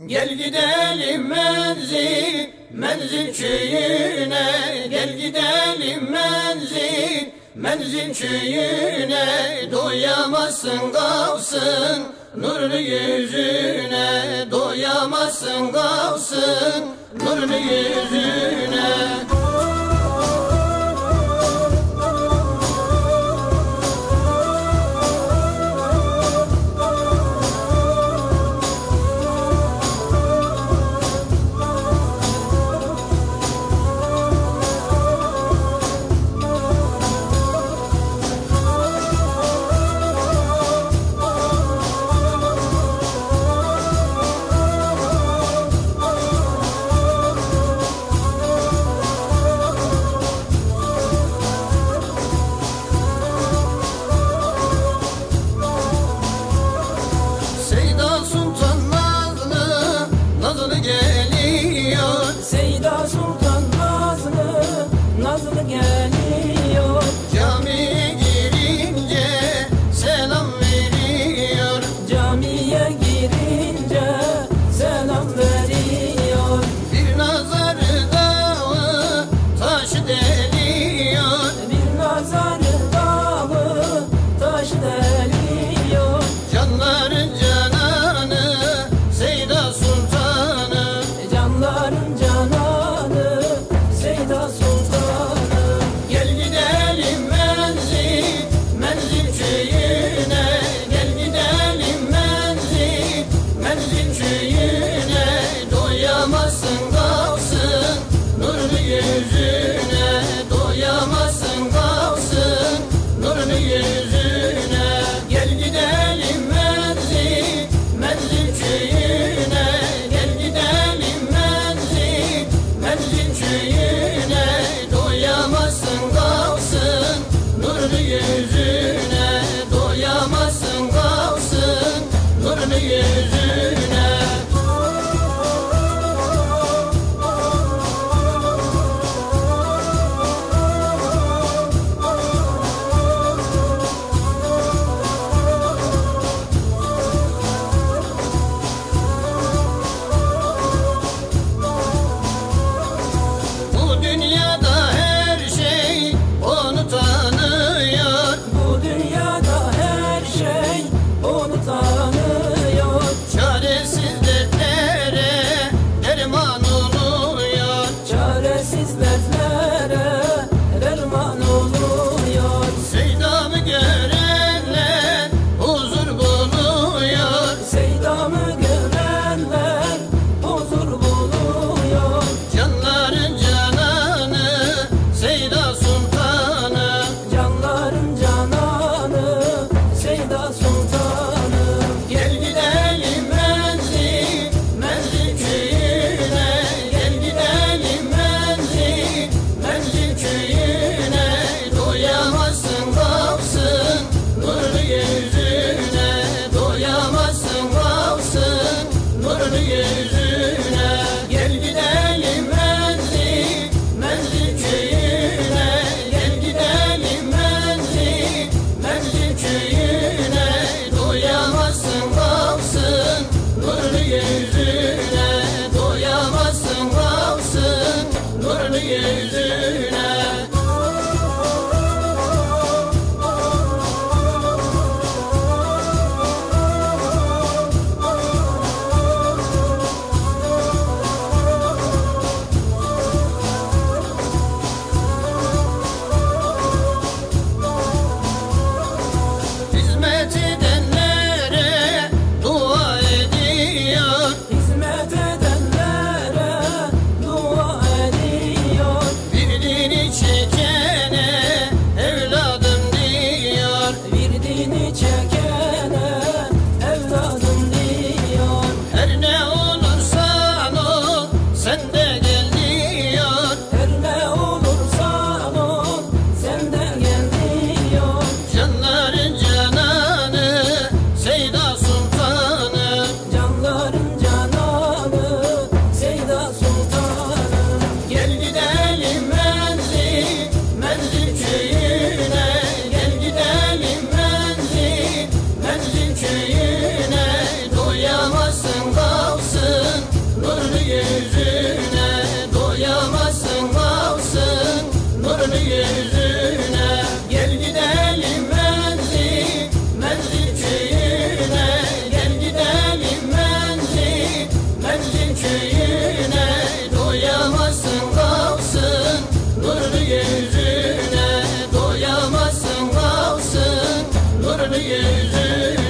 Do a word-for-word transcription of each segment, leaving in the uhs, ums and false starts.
Gel gidelim menzil, menzil köyüne. Gel gidelim menzil, menzil köyüne. Doyamazsın kalsın nurlu yüzüne. Doyamazsın kalsın nurlu yüzüne. Seyda Sultan nazlı, nazlı geliyor. Camiye girince selam veriyor. Camiye girince selam veriyor. Bir nazarı dağı taşı deliyor. Bir nazarı dağı taşı deliyor. Canların cananı Seyda Sultanı. Canların cananı Seyda Sultanı. Gel gidelim menzil, menzil köyüne. Gel gidelim menzil, menzil köyüne. Doyamazsın kalsın nurlu yüzüne. Doyamazsın kalsın nurlu yüzüne. Gel gidelim menzil, menzil köyüne. Gel gidelim menzil, menzil köyüne. Doyamazsın kalsın nurlu yüzüne. Doyamazsın kalsın nurlu yüzüne. Bu dünyada her şey onu tanıyor. Bu dünyada her şey onu tanıyor. Çaresiz dertlere derman oluyor. Çaresiz dertlere derman oluyor. Seydamı görenler huzur buluyor. Seydamı görenler huzur buluyor. Canların cananı Seyda Sultanı. Canların cananı Seyda Sultanı. Gel gidelim menzil, menzil köyüne. Gel gidelim menzil, menzil köyüne. Doyamazsın kalsın nurlu yüzüne. Doyamazsın kalsın nurlu yüzüne. Gel gidelim menzil, menzil köyüne. Gel gidelim menzil, menzil köyüne. Doyamazsın kalsın nurlu yüzüne. Doyamazsın kalsın nurlu yüzüne. köyüne, doyamazsın kalsın nurlu yüzüne, doyamazsın kalsın nurlu yüzüne.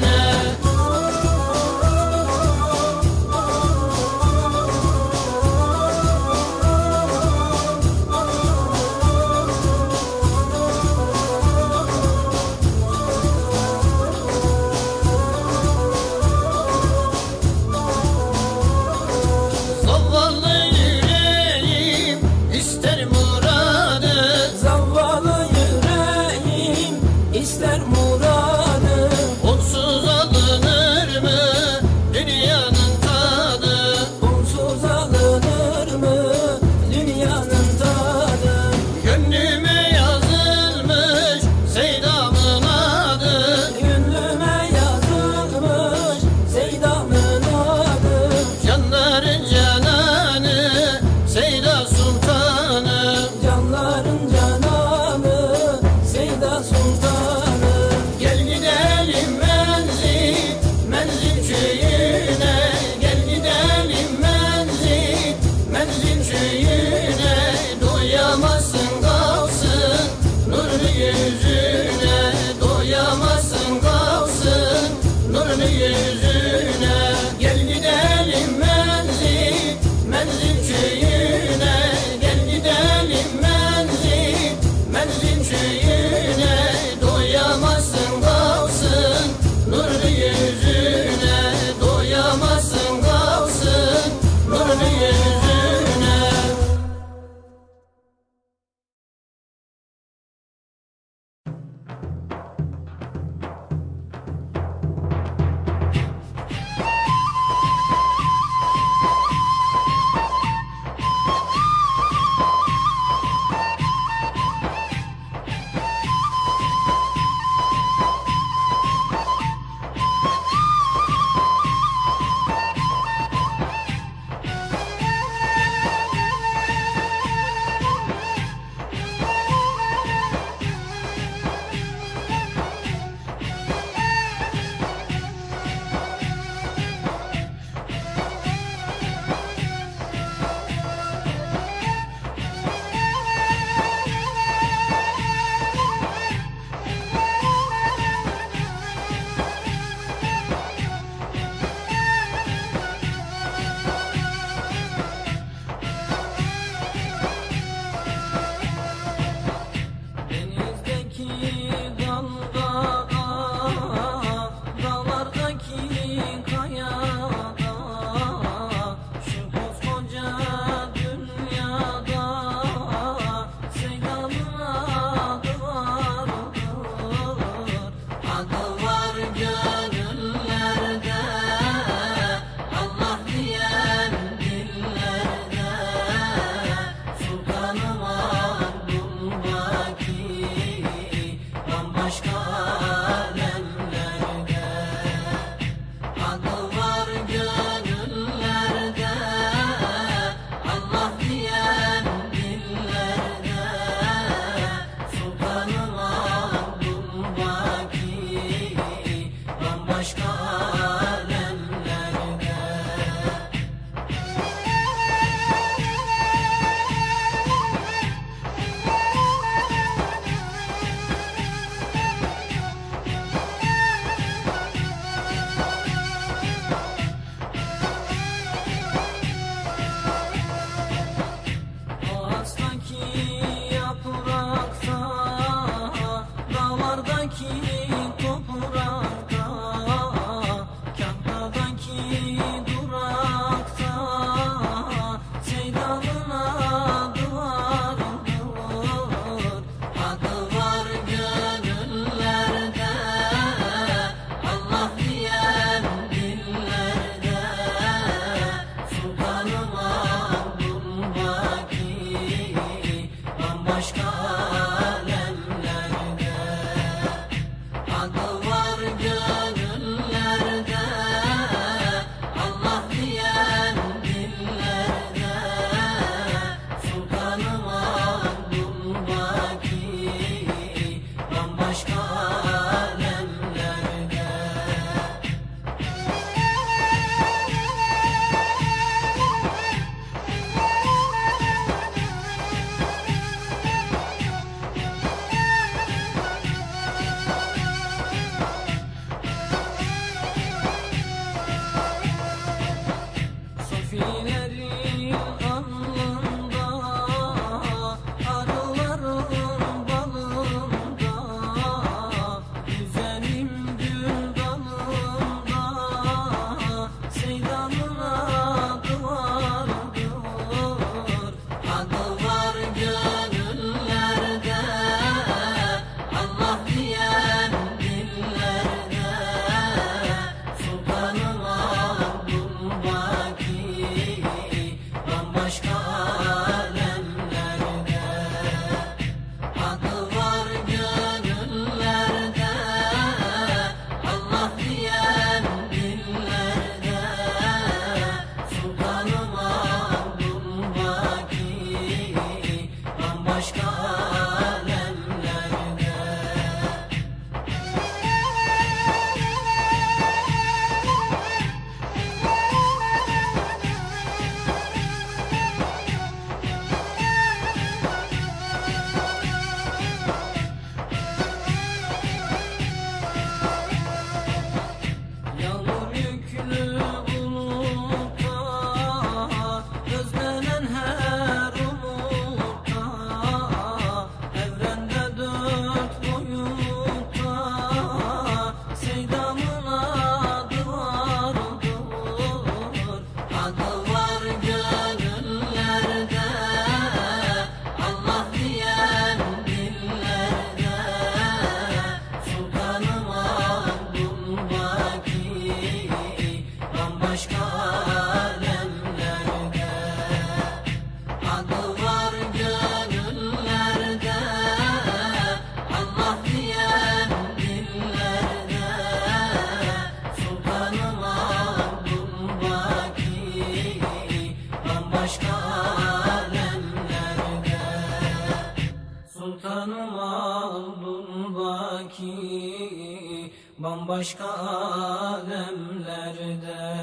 İster muradı, onsuz alınır mı dünyanın tadı? onsuz alınır mı dünyanın tadı? Gönlüme yazılmış Seyda'mın adı, Gönlüme yazılmış Seyda'mın adı. canların cananı Seyda Sultanı, Canların cananı Seyda Sultanı. gel gidelim menzil, menzil köyüne, gel gidelim menzil, menzil köyüne, doyamazsın kalsın nurlu yüzüne, doyamazsın kalsın nurlu yüzüne. Gel gidelim menzil, menzil köyüne, gel gidelim menzil, menzil köyüne, doyamazsın kalsın nurlu yüzüne, doyamazsın kalsın nurlu yüzüne. bambaşka alemlerde.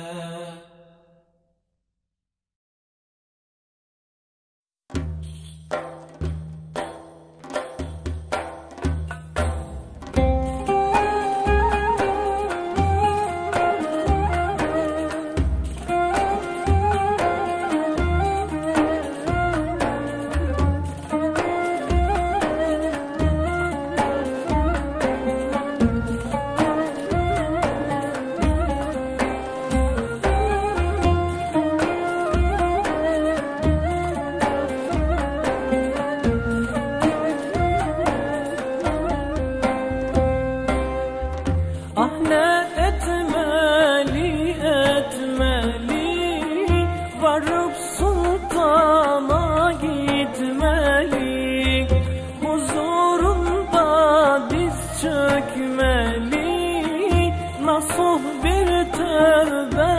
Varıp sultana gitmeli, huzurunda diz çökmeli, nasuh bir tövbe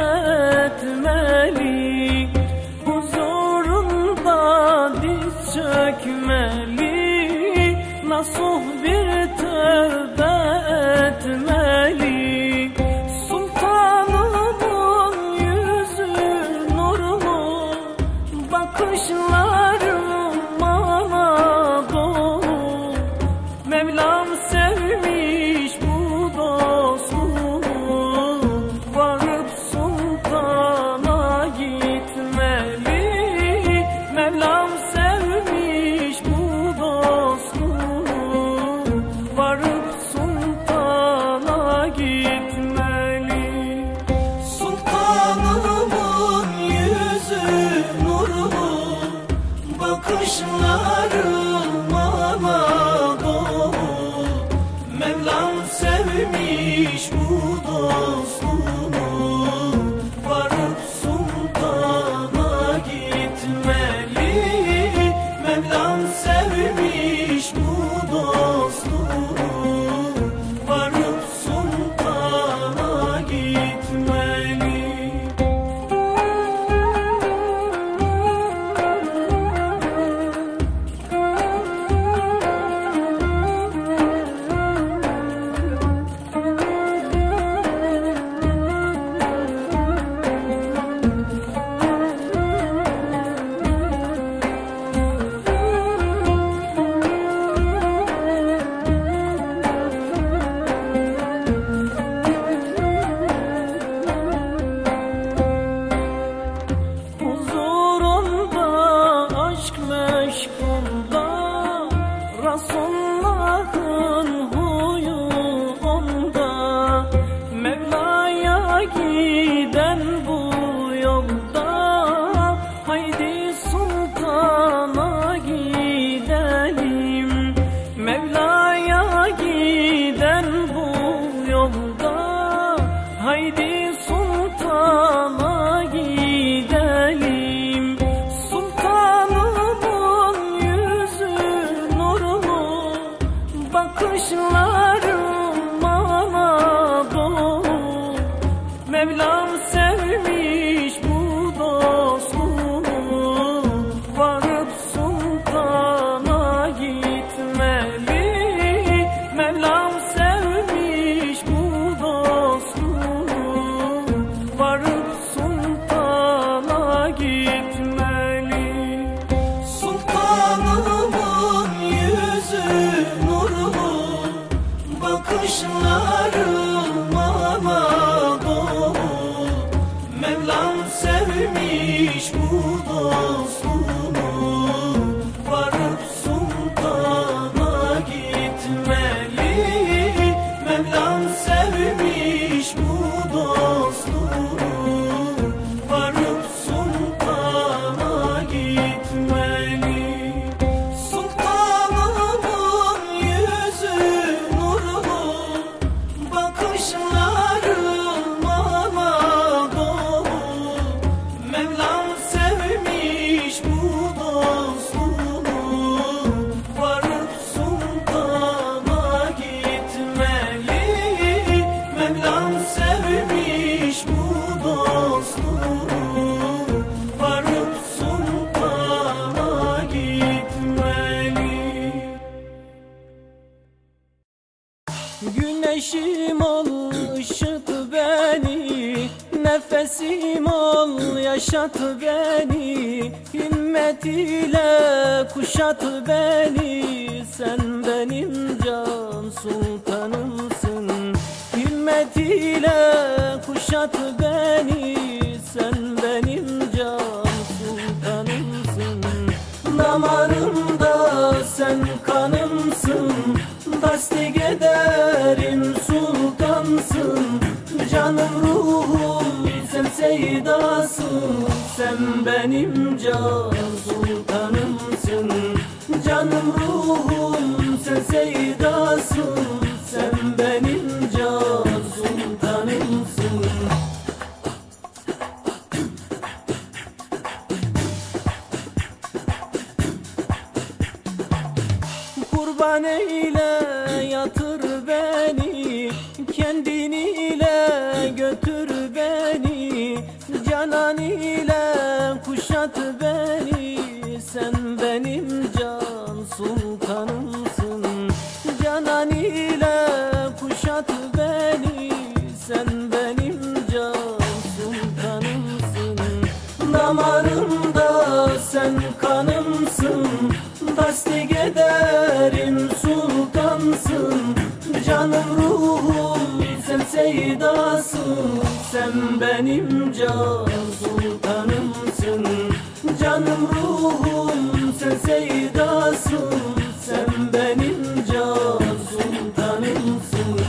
etmeli. Huzurunda diz çökmeli, nasuh bir tövbe etmeli. Bakışlarım bana dolu, Mevlam sevmiş bu dostluğu. Varıp sultana gitmeli, Mevlam sevmiş bu dostluğu. Varıp sultana gitmeli. Sultanımın yüzü nurlu, bakışlarım bana dolu, Mevlam sevmiş bu dostluğu. Varıp sultana gitmeli, Mevlam sevmiş bu dostluğu. Varıp sultana gitmeli. Resulullah'ın huyu onda, Mevla'ya giden bu yolda. Haydi sultana gidelim, Mevla'ya giden bu yolda. Haydi sultana gidelim. Bakışlarım bana dolu, Mevlam sevmiş bu dostluğu. Varıp sultana gitmeli, Mevlam sevmiş bu dostluğu. Varıp sultana gitmeli. Sultanımın yüzü nurlu, bakışlarım bana dolu, Mevlam sevmiş bu dostluğu. Varıp sultana gitmeli, Mevlam sevmiş bu dostluğu. Varıp sultana gitmeli. Sultanımın yüzü nurlu, bakışlarım bana dolu, Mevlam sevmiş bu dostluğu. kuşat beni, himmet ile kuşat beni. Sen benim can sultanımsın, himmet ile kuşat beni. Sen benim can sultanımsın. Damarımda sen kanımsın, tasdik ederim sultansın. Canım ruhum sen seydasın, sen benim can sultanımsın. Canım ruhum sen seydasın, sen benim can sultanımsın. Kurban eyle yatır beni, kendiniyle götür beni. Canan ile kuşat beni, sen benim can sultanımsın. Canan ile kuşat beni, sen benim can sultanımsın. Damarımda sen kanımsın, tasdik ederim sultansın. Canım ruhum sen seydasın, sen benim can sultanımsın. Canım ruhum sen seydasın, sen benim can sultanımsın.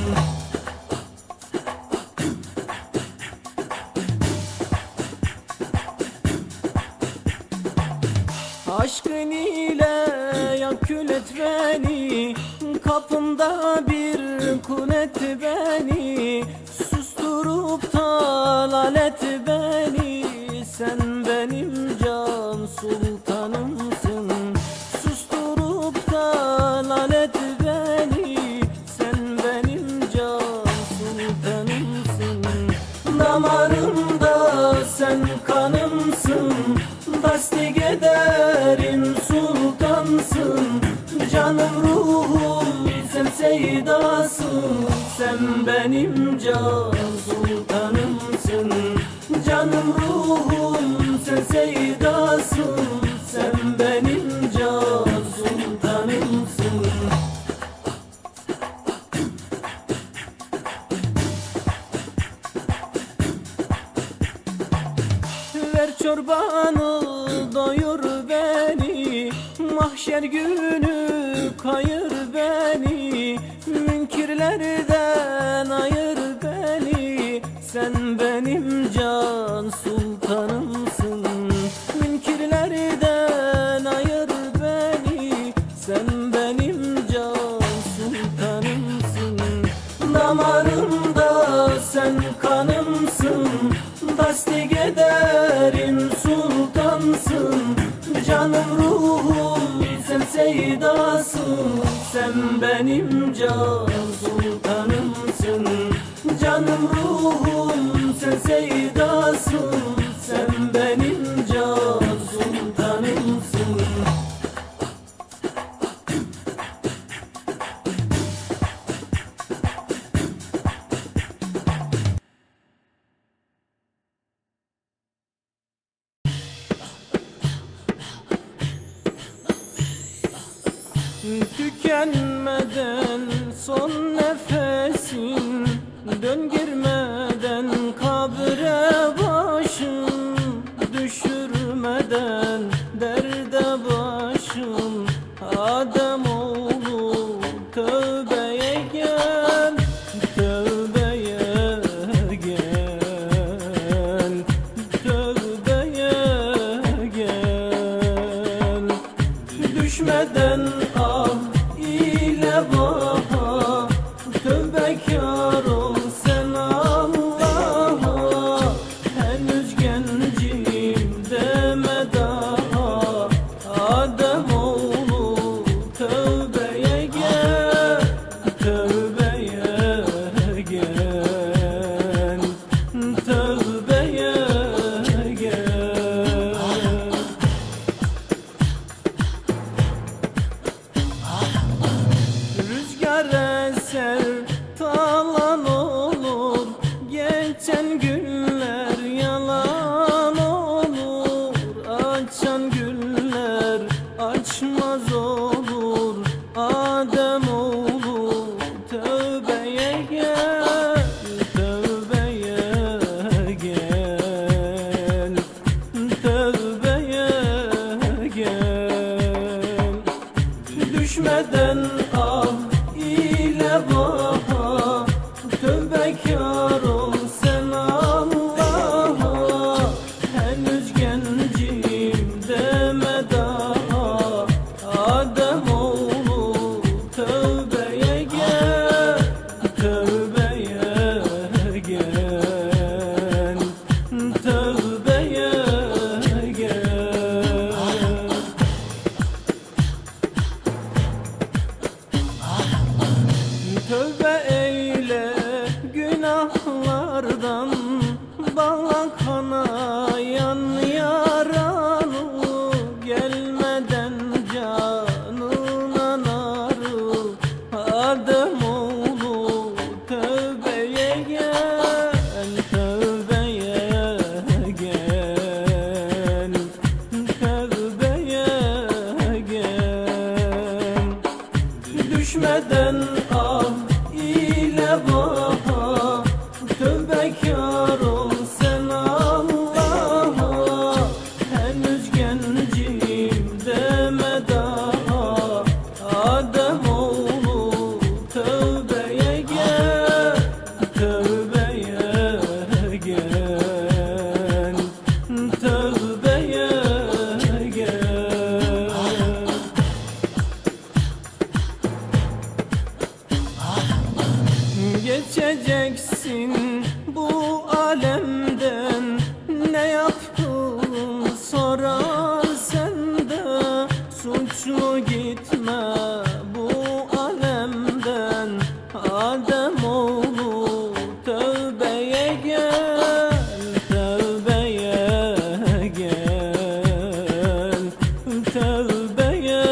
Aşkın ile yakül et beni, kapımda bir kul et beni. Susturup talal et beni, sen benim can sultanımsın. Susturup talal et beni, sen benim can sultanımsın. Damarımda sen kanımsın, tasdik ederim sultansın. Canım ruhum sen seydasın, sen benim can sultanımsın. Canım ruhum sen seydasın, sen benim can sultanımsın. Ver çorbanı doyur beni, mahşer günü kayır beni. Münkirlerden ayır beni, sen benim can sultanımsın. Münkirlerden ayır beni, sen benim can sultanımsın. Damarımda sen kanımsın, tasdik ederim sultansın. Canım ruhum sen seydasın, sen benim can sultanımsın. Canım ruhum sen seydasın, sen benim can sultanımsın. Tükenmeden son nefesin, dön girmeden kabre başım. Düşürmeden derde başım, Ademoğlu tövbeye gel, tövbeye gel, tövbeye gel. Düşmeden ah ile baha, tövbekar ol sen Allah'a. Henüz gencim deme daha, Ademoğlu tövbeye gel, tövbeye gel, tövbeye gel. Düşmeden ah ile baha, tövbekar ol sen Allah'a. Henüz gencim deme daha, Ademoğlu tövbeye gel, tövbeye gel, tövbeye gel. Tövbe eyle günahlardan, bağla kanayan yaranı, gelmeden canına narı. Ademoğlu tövbeye gel, tövbeye gel, tövbeye gel. Düşmeden ah ile baha, tövbekar ol sen Allah'a. Henüz gencim deme daha, Ademoğlu tövbeye gel, tövbeye gel, tövbeye gel. Geçeceksin bu alemden, ne yaptın sorar sende. Suçlu gitme bu alemden, Ademoğlu tövbeye gel, tövbeye gel, tövbeye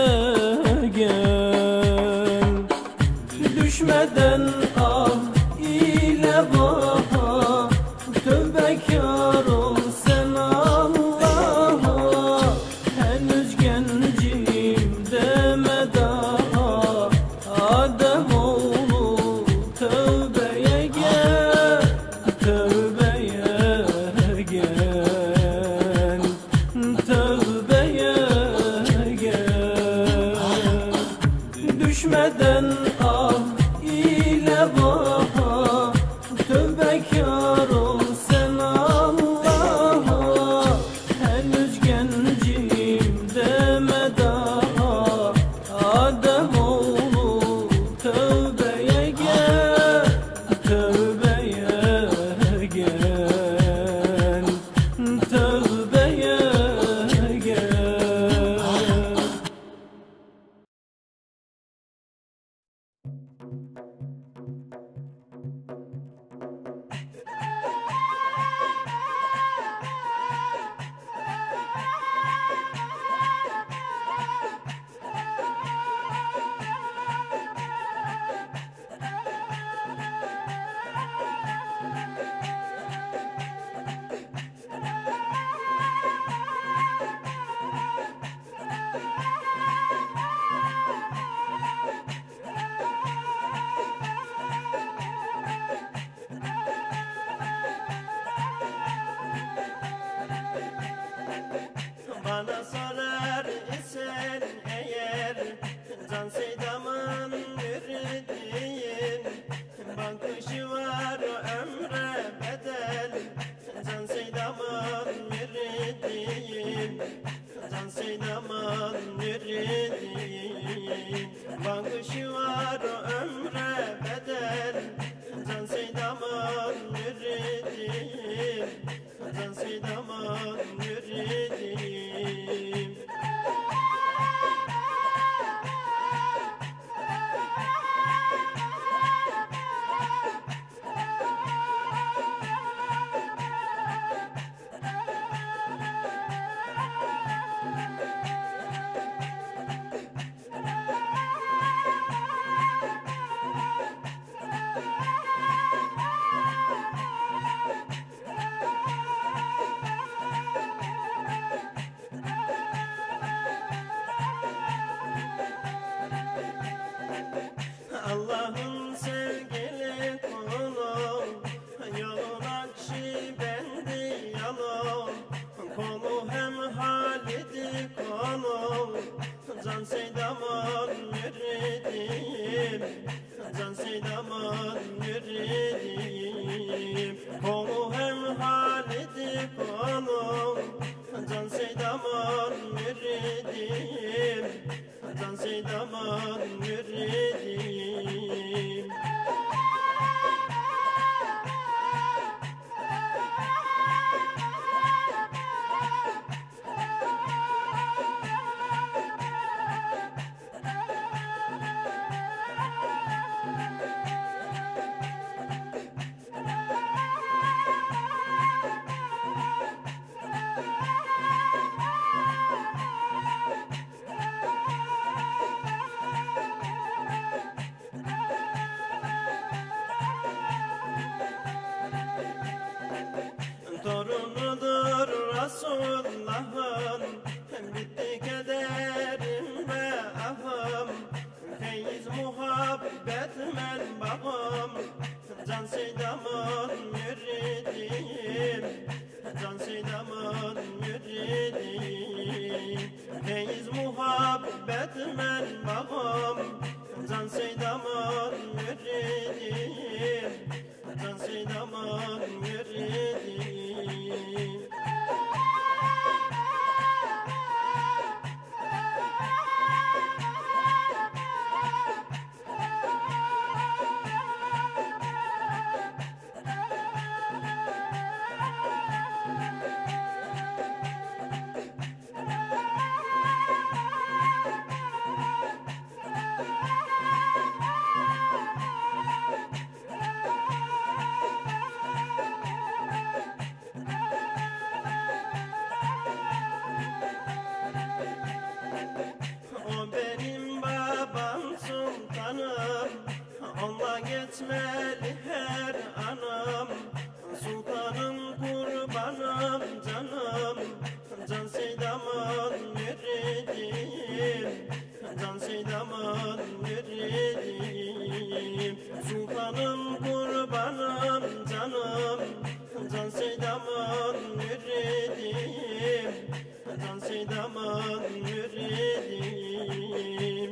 gel. Düşmeden ah ile baha, tövbekar ol sen Allah'a. Henüz gencim deme daha, Ademoğlu tövbeye gel, tövbeye gel, tövbeye gel. Düşmeden ah ile baha, tövbekar ol sen Allah'a. Henüz gencim deme daha, Ademoğlu tövbeye gel, tövbeye gel, tövbeye gel. Bana sorar isen eğer, Can Seydam'ın müridiyim. Bakışı var ömre bedel, Can Seydam'ın müridiyim. Can Seydam'ın müridiyim. Bakışı var ömre bedel, Can Seydam'ın müridiyim. Can Seydam'ın müridiyim. Can Seydam'ın müridiyim.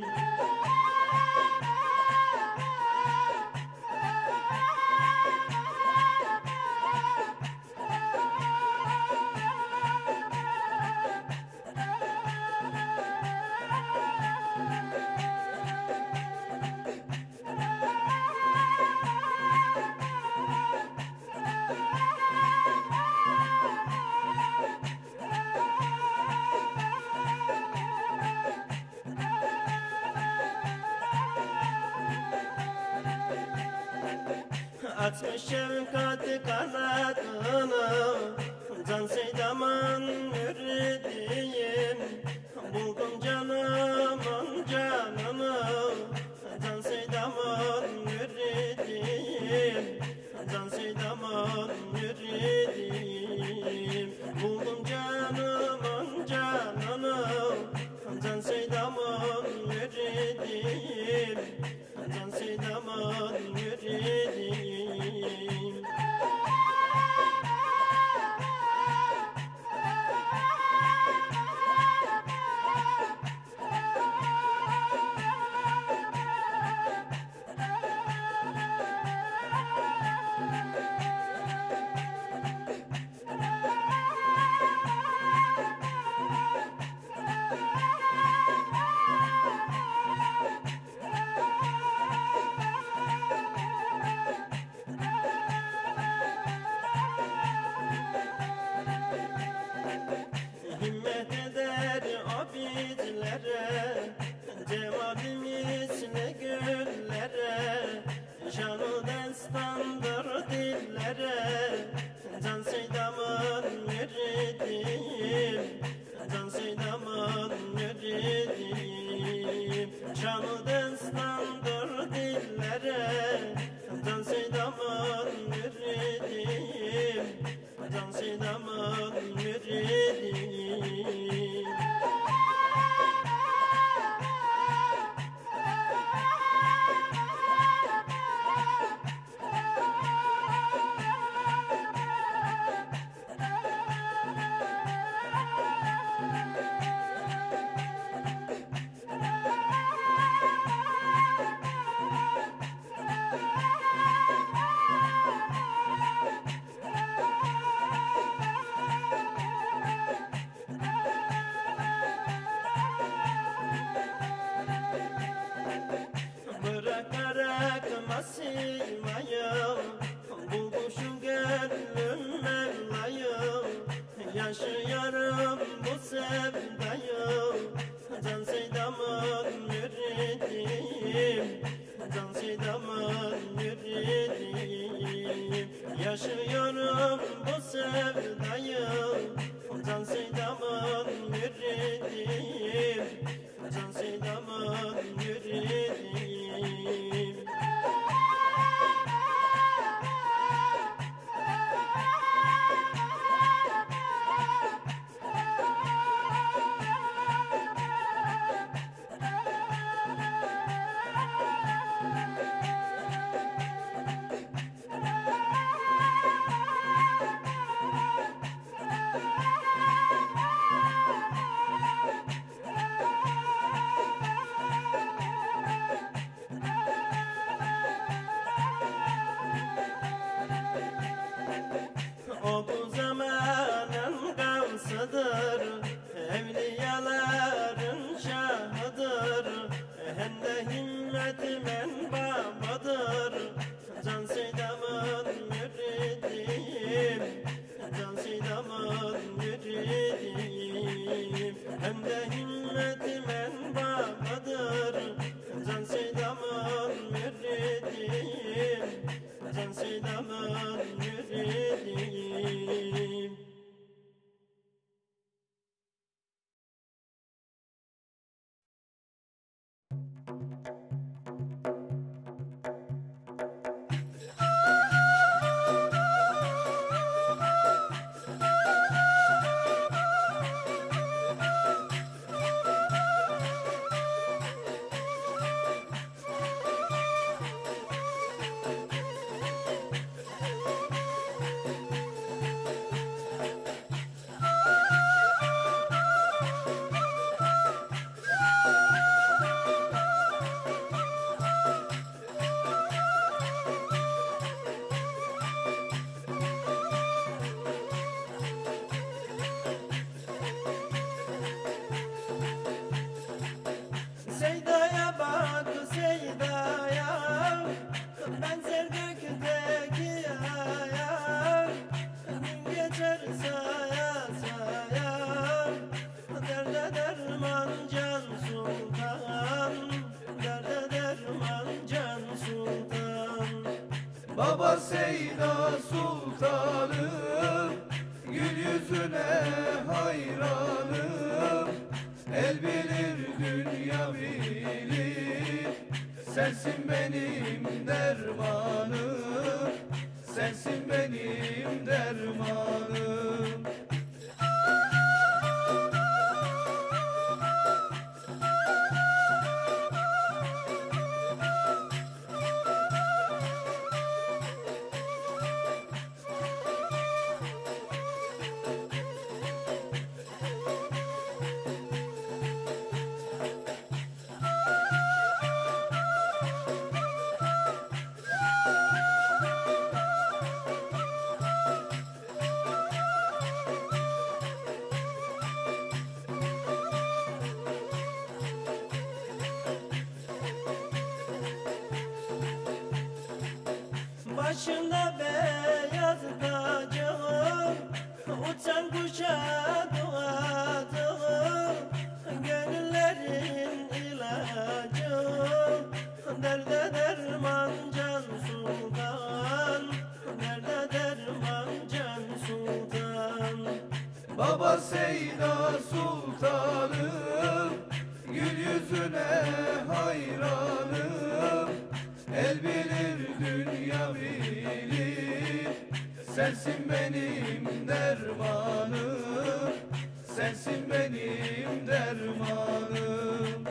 Açmış şefkati kanadını, Can Seydam'ın müridiyim. Buldum canımın canını, Can Seydam'ın müridiyim. Can Seydam'ın müridiyim. Buldum canımın canını, Can Seydam'ın müridiyim. Can Seydam'ın müridiyim. Himmet eder abidlere, cevabimizle güllere, şanı destandır dillere. Can Seydam'ın müridiyim, Can Seydam'ın müridiyim. Şanı destandır dillere, Can Seydam'ın müridiyim. Can Seydam'ın müridiyim. Bırakarak masayı, bulmuşum gönlüm Mevla'yı. Yaşıyorum bu sevdayı, Can Seydam'ın müridiyim. Can Seydam'ın müridiyim. Yaşıyorum bu sevdayı, Can Seydam'ın müridiyim. Can Seydam'ın müridiyim. O bu zamanın gavsıdır, evliyaların şahıdır. Hem de himmeti menbabadır, Can Seydam'ın müridiyim. Can Seydam'ın müridiyim. Hem de himmeti menbabadır, Can Seydam'ın müridiyim. Can Seydam'ın müridiyim. Baba Seyda Sultanım, gül yüzüne hayranım. El bilir dünya bilir, sensin benim dermanım, sensin benim dermanım. Başında beyaz tacım, uçan kuşa doğadım. Gönüllerin ilacı, derde derman can sultan, derde derman can sultan. Baba Seyda Sultanım, gül yüzüne hayranım. El bilir dünya bilir, sensin benim dermanım, sensin benim dermanım.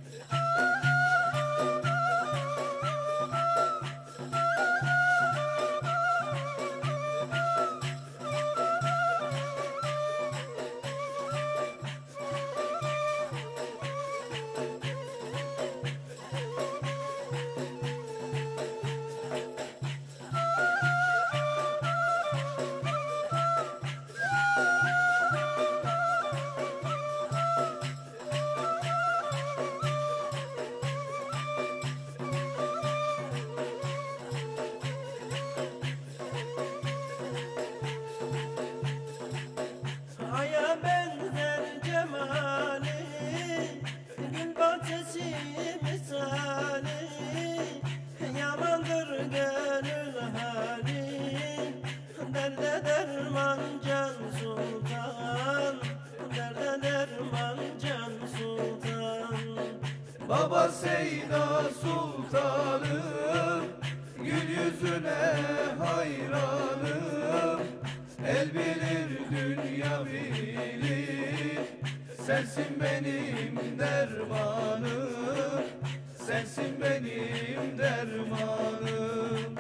Aya benzer cemali, gül bahçesi misali. Yamandır gönül hali, derde derman can sultan, derde derman can sultan. Baba Seyda Sultanım, gül yüzüne hayranım. El bilir dünya bilir, sensin benim dermanım, sensin benim dermanım.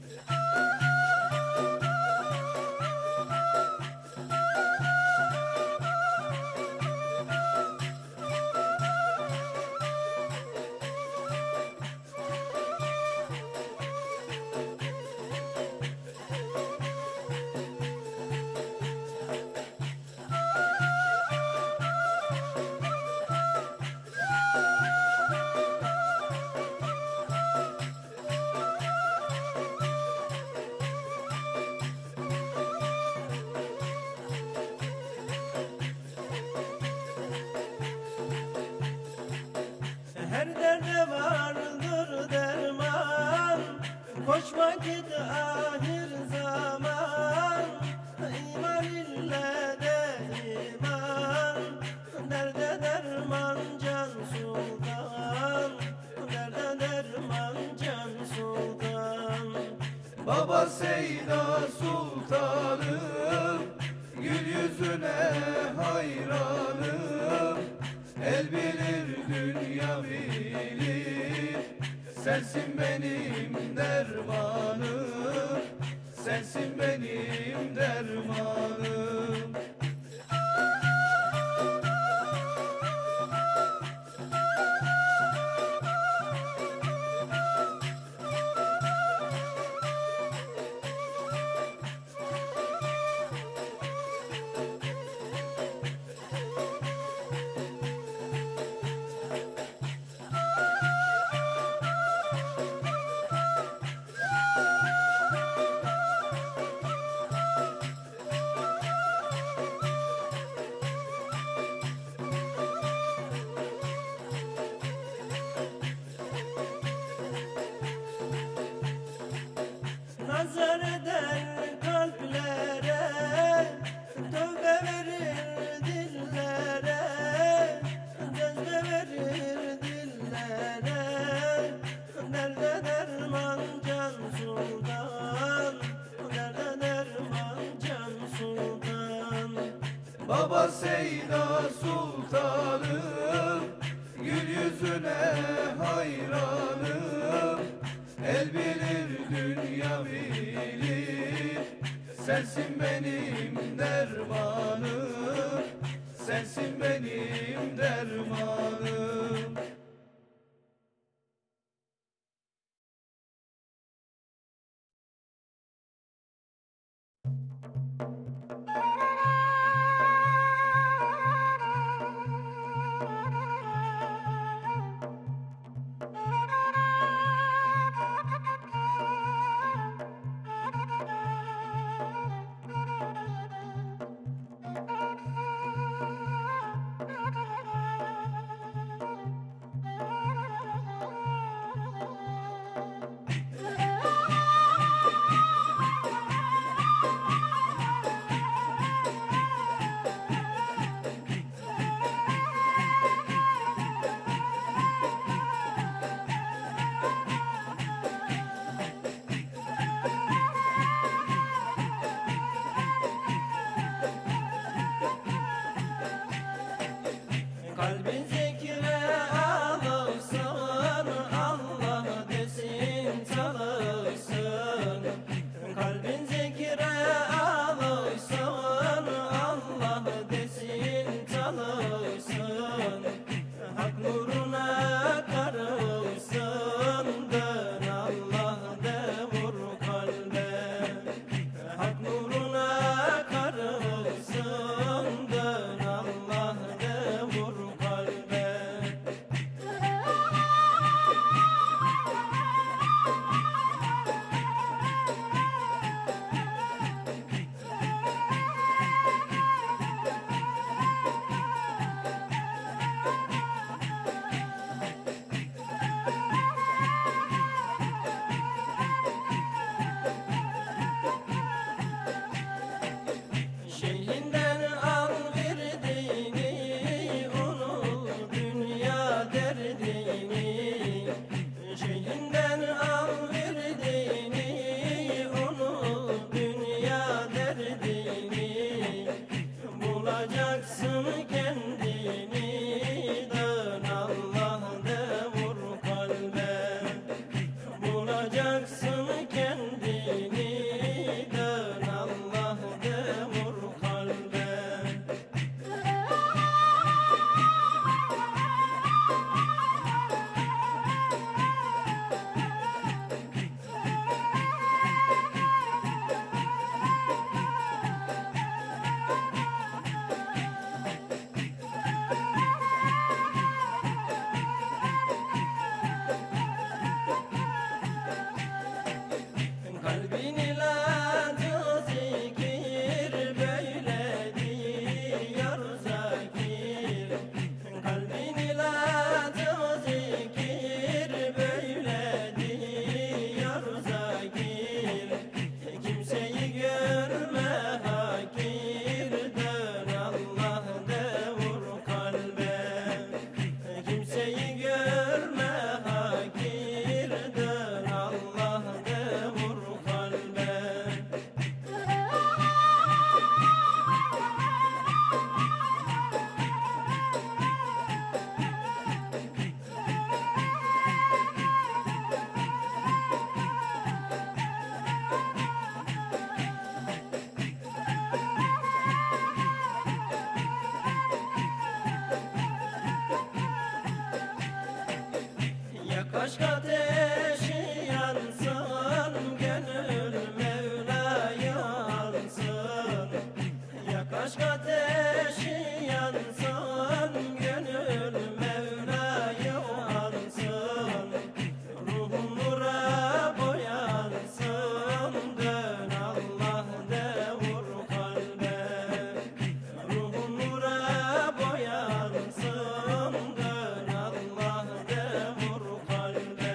Her derde vardır derman, koşma git ahir zaman. İman ile de iman, derde derman can sultan, derde derman can sultan. Baba Seyda Sultanım, gül yüzüne hayranım. El bilir dünya bilir, sensin benim dermanım, sensin benim dermanım. nazar eder kalplere, tövbe verir dillere, cezbe verir dillere. Nerede derman Can Sultan, nerede derman Can Sultan. Baba Seyda Sultanım, gül yüzüne hayranım. El bilir dünya bilir, sensin benim dermanım, sensin benim dermanım. Kalbin zikre alışsın, Allah desin çalışsın. Kalbin zikre alışsın, Allah desin çalışsın. Hak nuruna karışsın, dön Allah de vur kalbe. Hak nuruna karışsın, dön Allah de vur kalbe. Şeyhinden al verdiğini, unut dünya derdini. Şeyhinden al verdiğini, unut dünya derdini. Bulacaksın kendini, dön Allah de vur kalbe. Bulacaksın kendini, dön Allah de vur kalbe. Kalbin ilacı zikir, böyledir yar zakir. Kalbin ilacı zikir, böyledir yar zakir. Kimseyi görme hakir, dön Allah de vur kalbe. Kimseyi görme hakir, dön Allah de vur kalbe. Yak aşk ateşi yansın, gönül Mevla'yı ansın. Yak aşk ateşi yansın, gönül Mevla'yı ansın. Ruhum nura boyansın, dön Allah de vur kalbe. Ruhum nura boyansın, dön Allah de vur kalbe.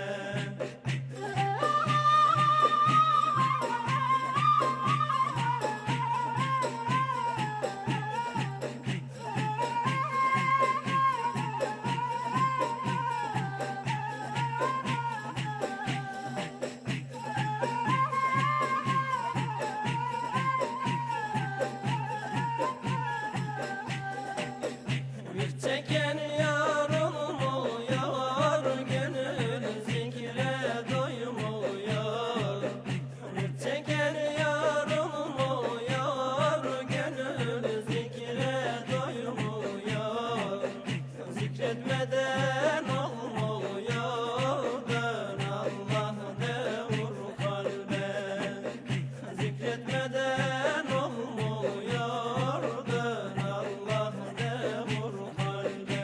Zikretmeden olmuyor, dön Allah de vur kalbe. Zikretmeden olmuyor, dön Allah de vur kalbe.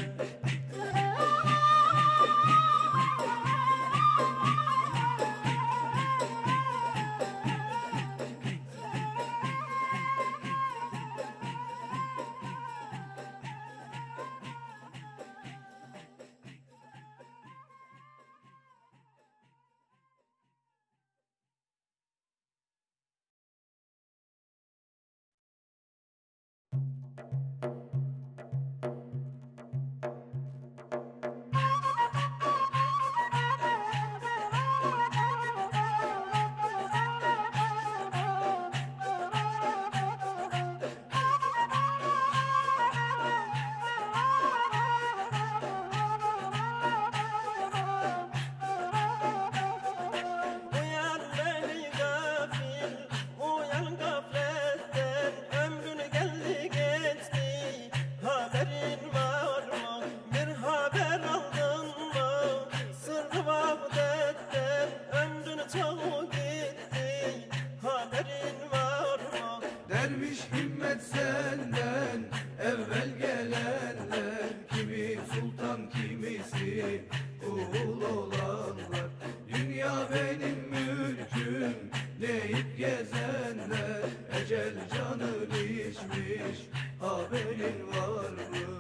Uyan beni gafil, uyan gafletten, ömrün geldi geçti, haberin var mı? Bir haber aldın mı? Sırrı vahdetten, ömrün çoğu gitti, haberin var mı? Derviş himmet senden evvel gelenler, kimi sultan kimisi kul olanlar. Dünya benim mülküm deyip gezenler, ecel canı içmiş haberin var mı?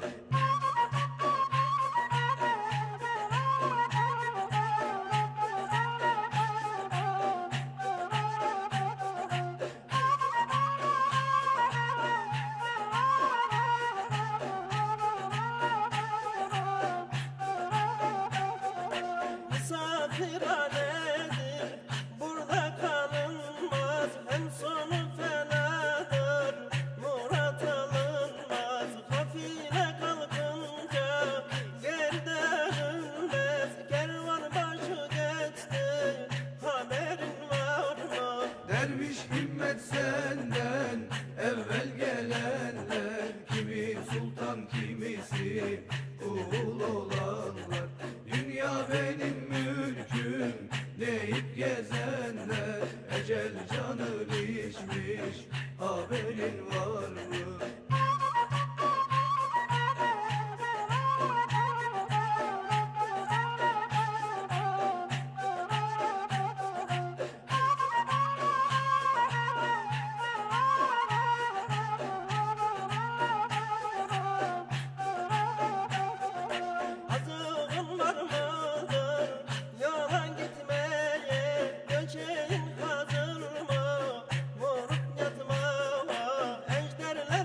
Misafirhanedir, burada kalınmaz, hem sonu fenadır, murat alınmaz. Kafile kalkınca geri dönülmez, kervan başı geçti, haberin var mı? Derviş himmet senden evvel gelenler, kimi sultan kimisi kul olanlar. Dünya benim mülküm deyip gezenler, ecel canı içmiş haberin var mı? Azığın var mıdır yola gitmeye, göçeğin hazır mı vurup yatmaya? Ejderler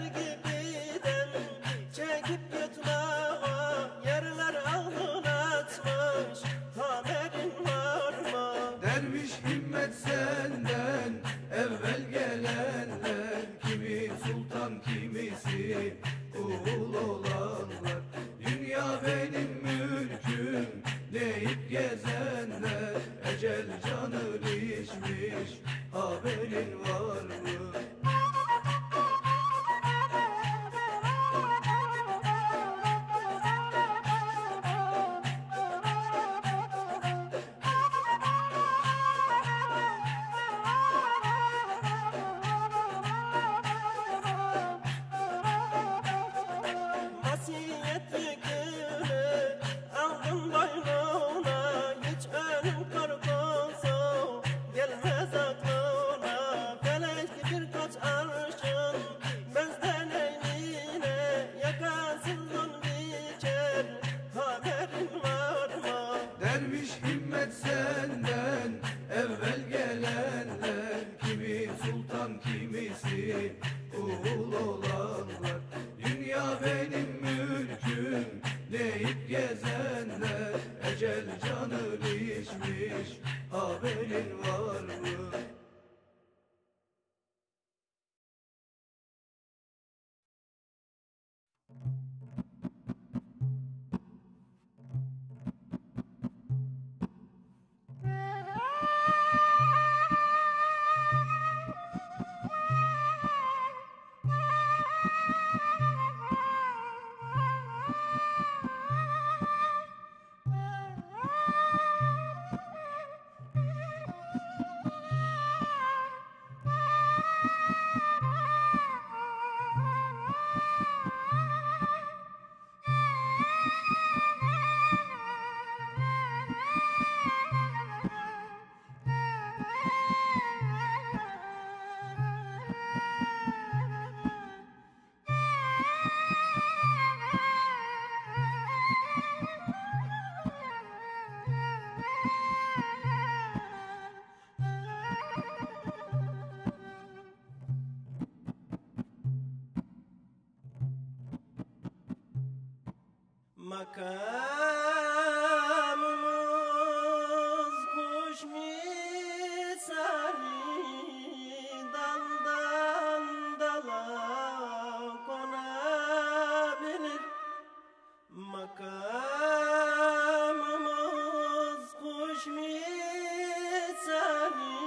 Makamımız kuş misali, daldan dala konabilir. Makamımız kuş misali,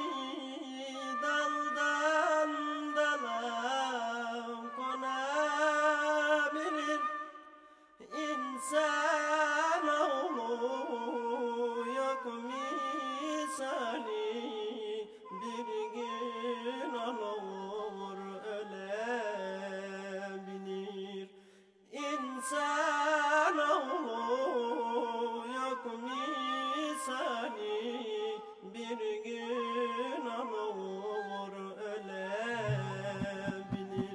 daldan dala konabilir. İnsanoğlu yok misali, bir gün olur ölebilir. İnsanoğlu yok misali, bir gün olur ölebilir.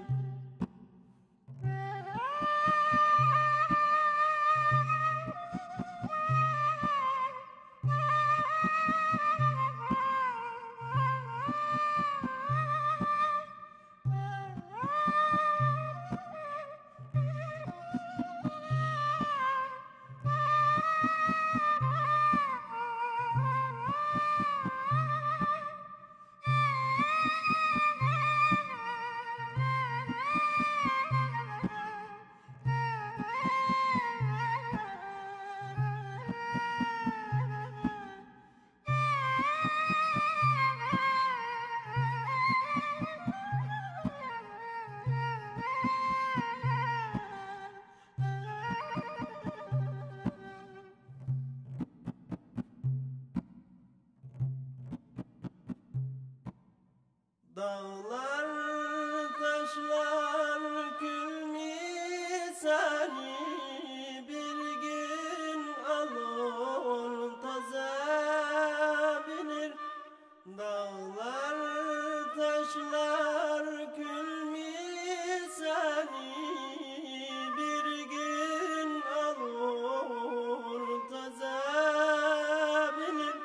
Dağlar taşlar kül misali, bir gün alır taze bilir. Dağlar taşlar kül misali, bir gün alır taze bilir.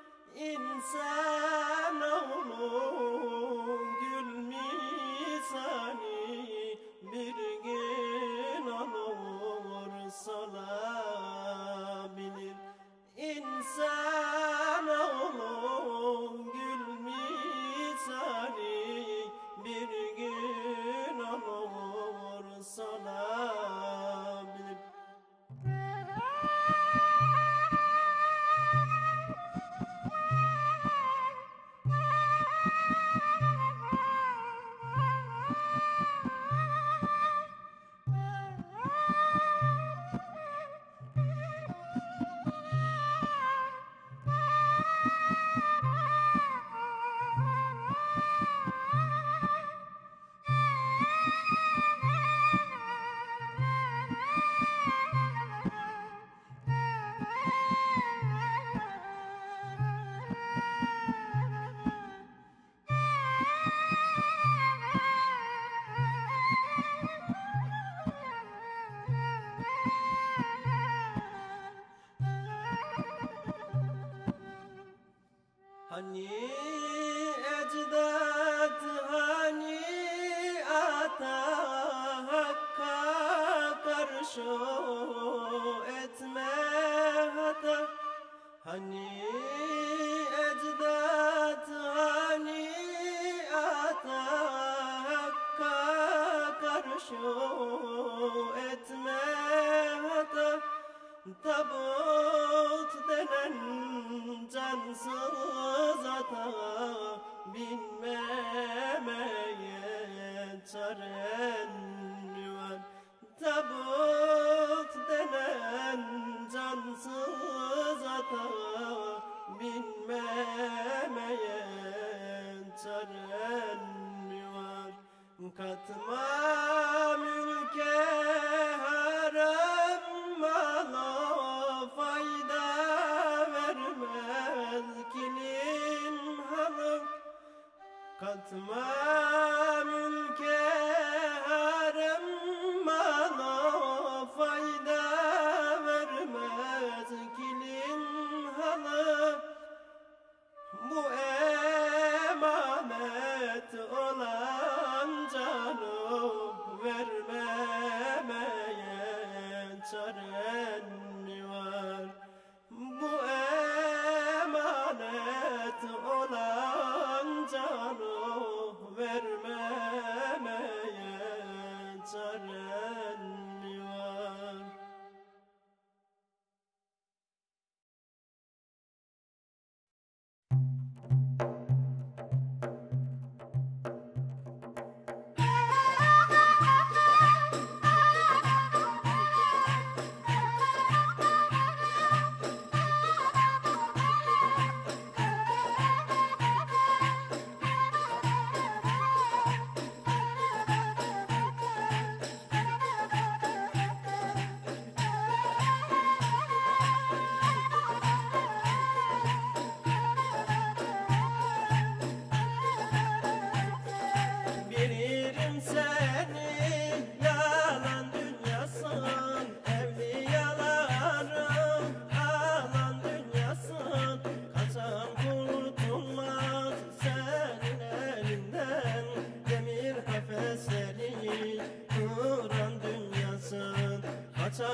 İnsanoğlu gül misali, bir gün olur solabilir. İnsanoğlu gül misali, bir gün olur solabilir. Hani ecdat, hani ata, hakka karşı etme hata. Hani ecdat, hani ata, hakka karşı etme hata. Tabut denen cansız ata, binmemeye çaren mi var? Tabut denen cansız ata, binmemeye çaren mi var? Katma mülke haram mala, fayda vermez kilim halı. Katma mülke haram mala, fayda vermez kilim halı. Bu emanet olan canı vermemeye çare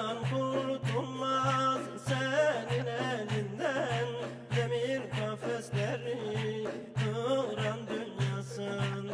insan kurtulmaz senin elinden. Demir kafesleri kıran dünyasın.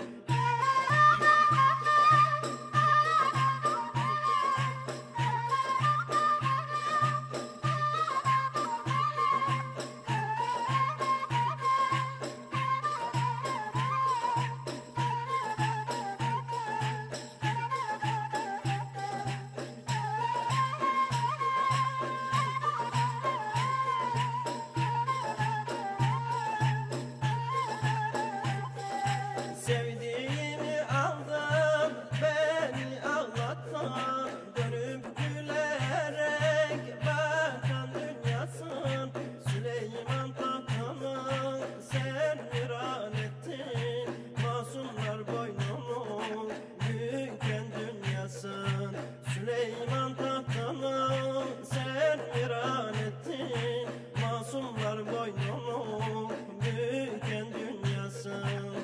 Sevdiğimi aldın, beni ağlattın. Dönüp gülerek bakan dünyasın. Süleyman tahtını sen viran ettin. Masumlar boynunu büken dünyasın. Süleyman tahtını sen viran ettin. Masumlar boynunu büken dünyasın.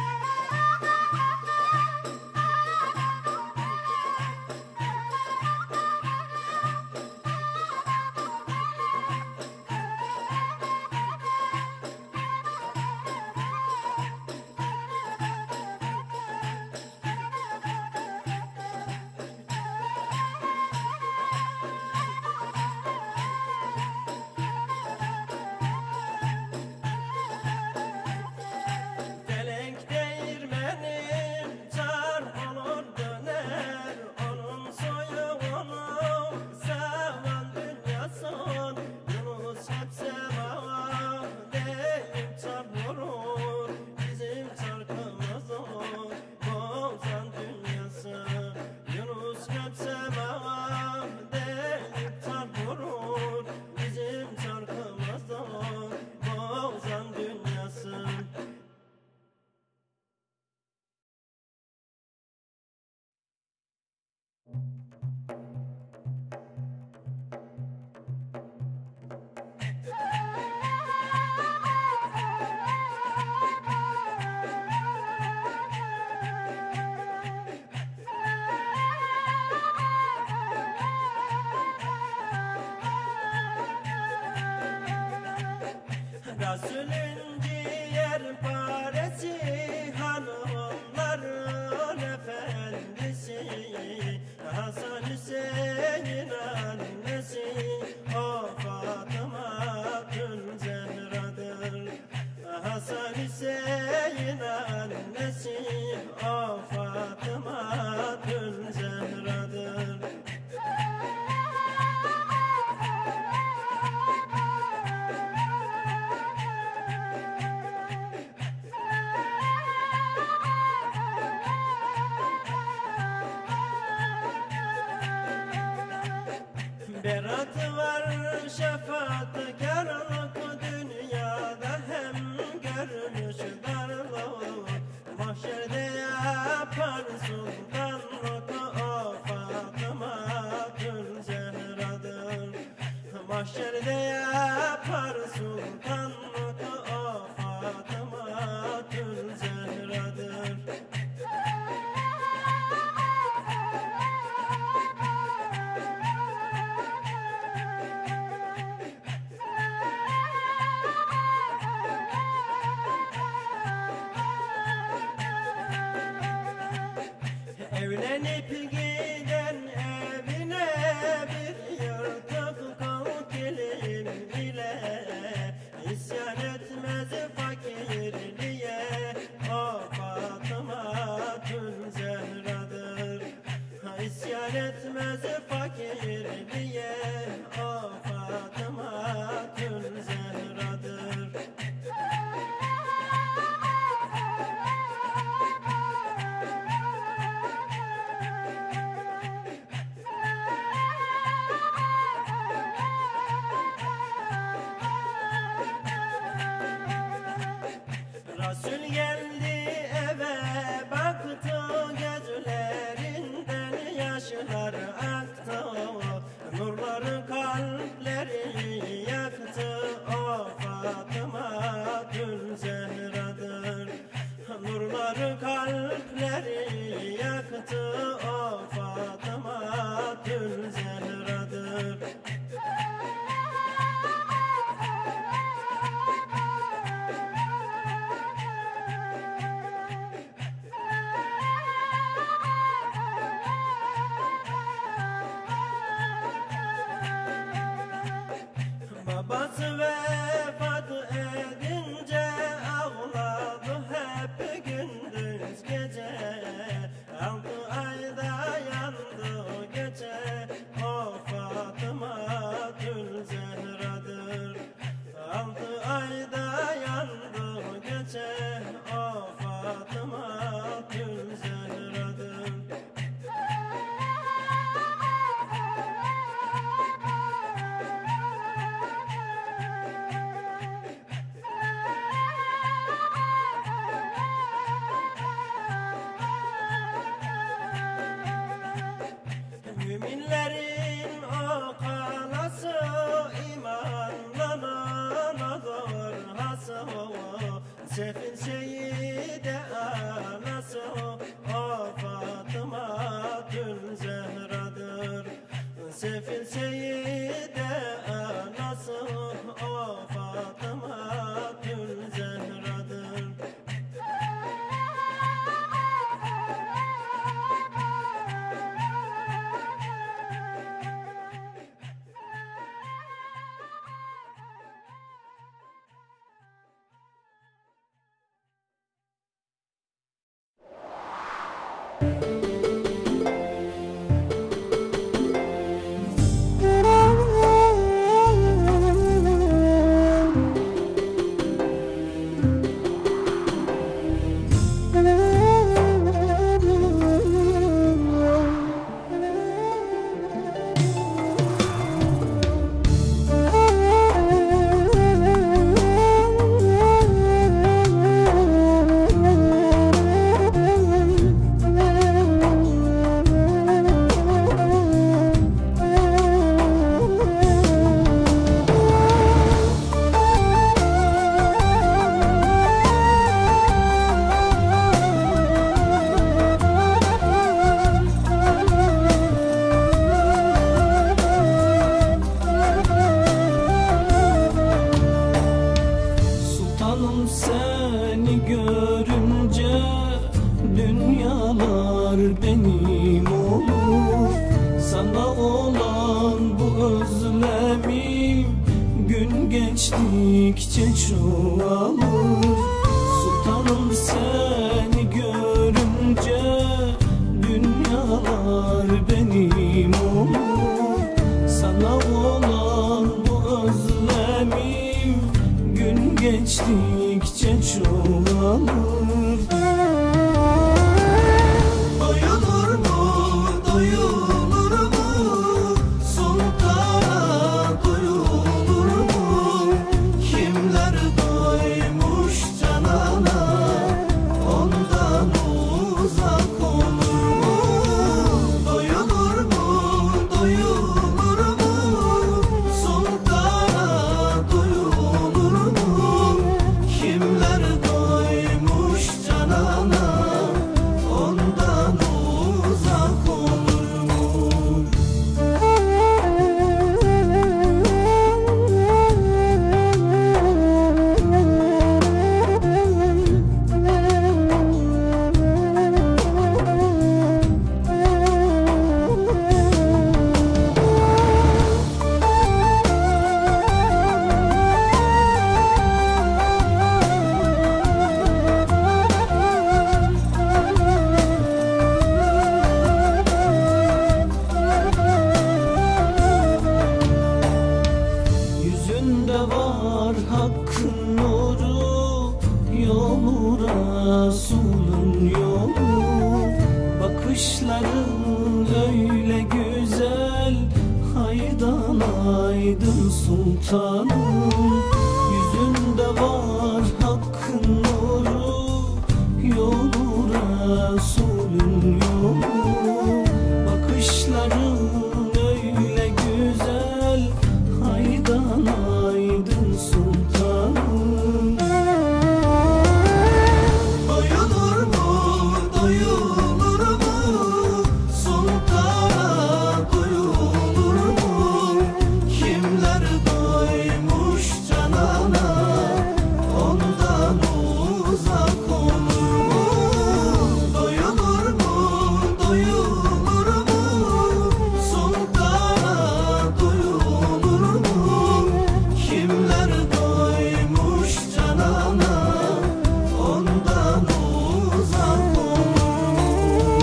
Felek değirmenim çarp olur döner. Onun soyu onu seven dünyasın. Yunus hep seva deyip çarp vurur. Bizim çarkımızı bozan dünyası. Yunus hep seva deyip çarp vurur. Bizim çarkımızı bozan dünyası. Resulün ciğer paresi, hanımların efendisi, Hasan Hüseyin annesi, o Fatıma-tül Zehra'dır. Hasan Hüseyin annesi, o Fatıma-tül Zehra'dır. Beratı var şefaatkarlık, dünyada hem görmüş darlık. Mahşerde yapar sultanlık, o Fatıma-tül Zehra'dır. Mahşerde yapar sultanlık, o Fatıma-tül Zehra'dır. Evlenip giden evine bir yırtık kavkilim ile, İsyan etmez fakirliğe, o Fatıma-tül Zehra'dır. İsyan etmez fakirliğe, o Fatıma-tül Zehra'dır. de anası o Fatıma Gül Zehra'dır. Seni görünce dünyalar benim olur. Sana olan bu özlemim gün geçtikçe çoğalır. Sultanım seni görünce dünyalar benim olur. Sana olan bu özlemim gün geçtikçe çoğalır. Doyulur mu, doyulur mu? Sultana doyulur mu? Kimler doymuş canana, ondan uzak olur mu? Doyulur mu, doyulur mu? Sultana doyulur mu? Kimler doymuş canana, ondan uzak olur mu? Yüzünde var hakkın nuru, yolu Resulün yolu. Bakışların öyle güzel, haydan aydın sultanım. Yüzünde var hakkın nuru, yolu Resulün yolu. Bakışların öyle güzel, haydan aydın sultanım. Doyulur mu, doyulur mu? Sultana doyulur mu? Kimler doymuş canana, ondan uzak olur mu? Doyulur mu, doyulur mu? Sultana doyulur mu? Kimler doymuş canana, ondan uzak olur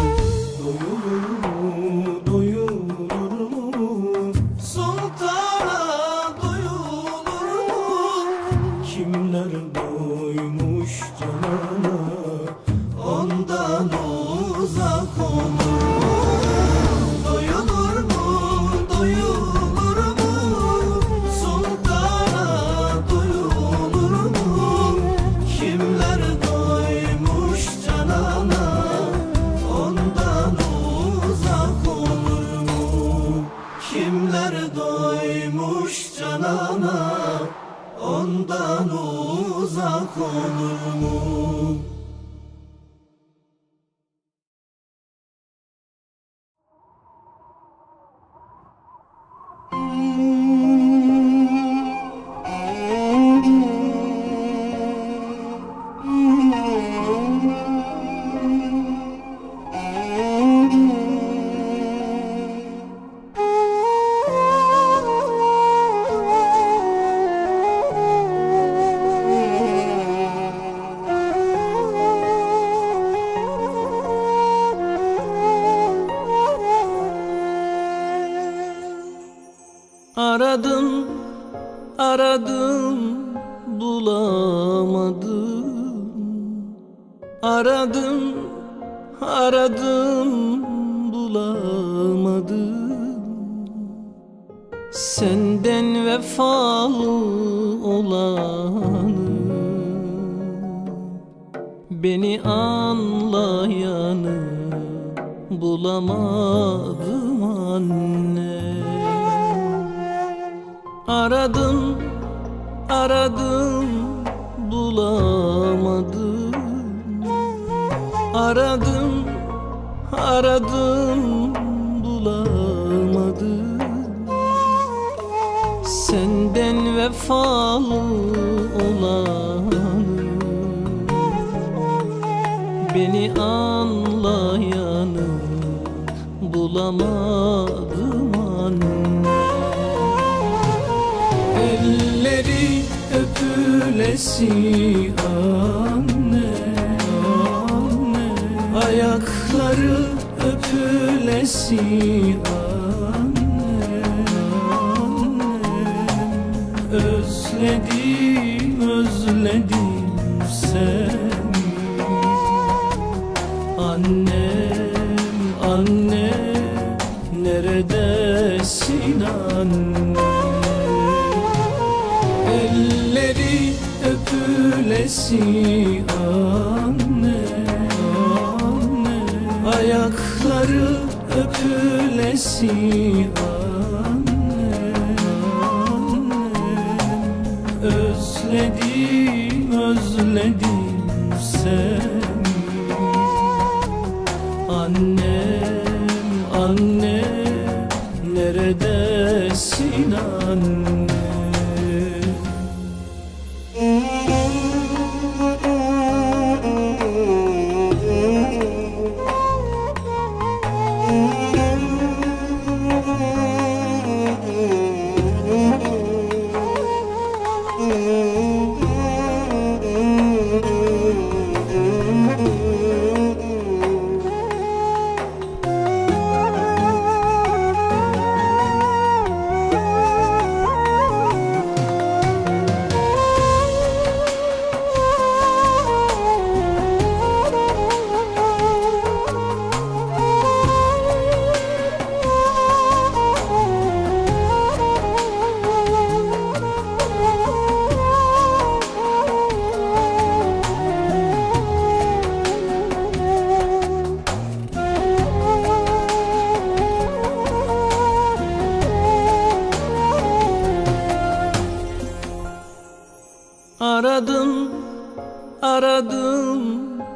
mu? Doyulur mu, doyulur mu? Sultana doyulur mu? Kimler doymuş canana, ondan uzak olur mu? Doyulur mu, doyulur mu? Sultana doyulur mu? Kimler doymuş canana, ondan uzak olur mu? Kimler doymuş canana, ondan uzak olur mu? Müzik Aradım, aradım, bulamadım. Aradım, aradım, bulamadım. Senden vefalı olanı, beni anlayanı bulamadım anne. Aradım, aradım, bulamadım. Aradım, aradım, bulamadım. Senden vefalı olanı, beni anlayanı bulamadım anne. Elleri öpülesi anne, anne. Ayakları öpülesi anne, anne. Özledim, özledim seni annem, annem. Neredesin anne? Elleri öpülesi anne, anne. Ayakları öpülesi anne, anne. Özledim, özledim seni annem, annem. Neredesin anne? Aradım, aradım,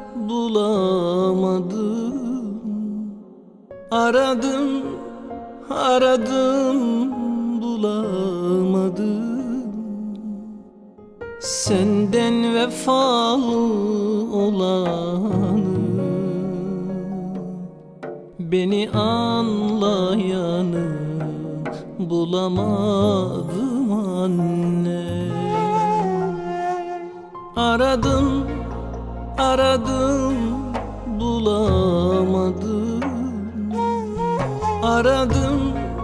bulamadım. Aradım, aradım, bulamadım. Senden vefalı olanı, beni anlayanı bulamadım anne. Aradım, aradım, bulamadım. Aradım,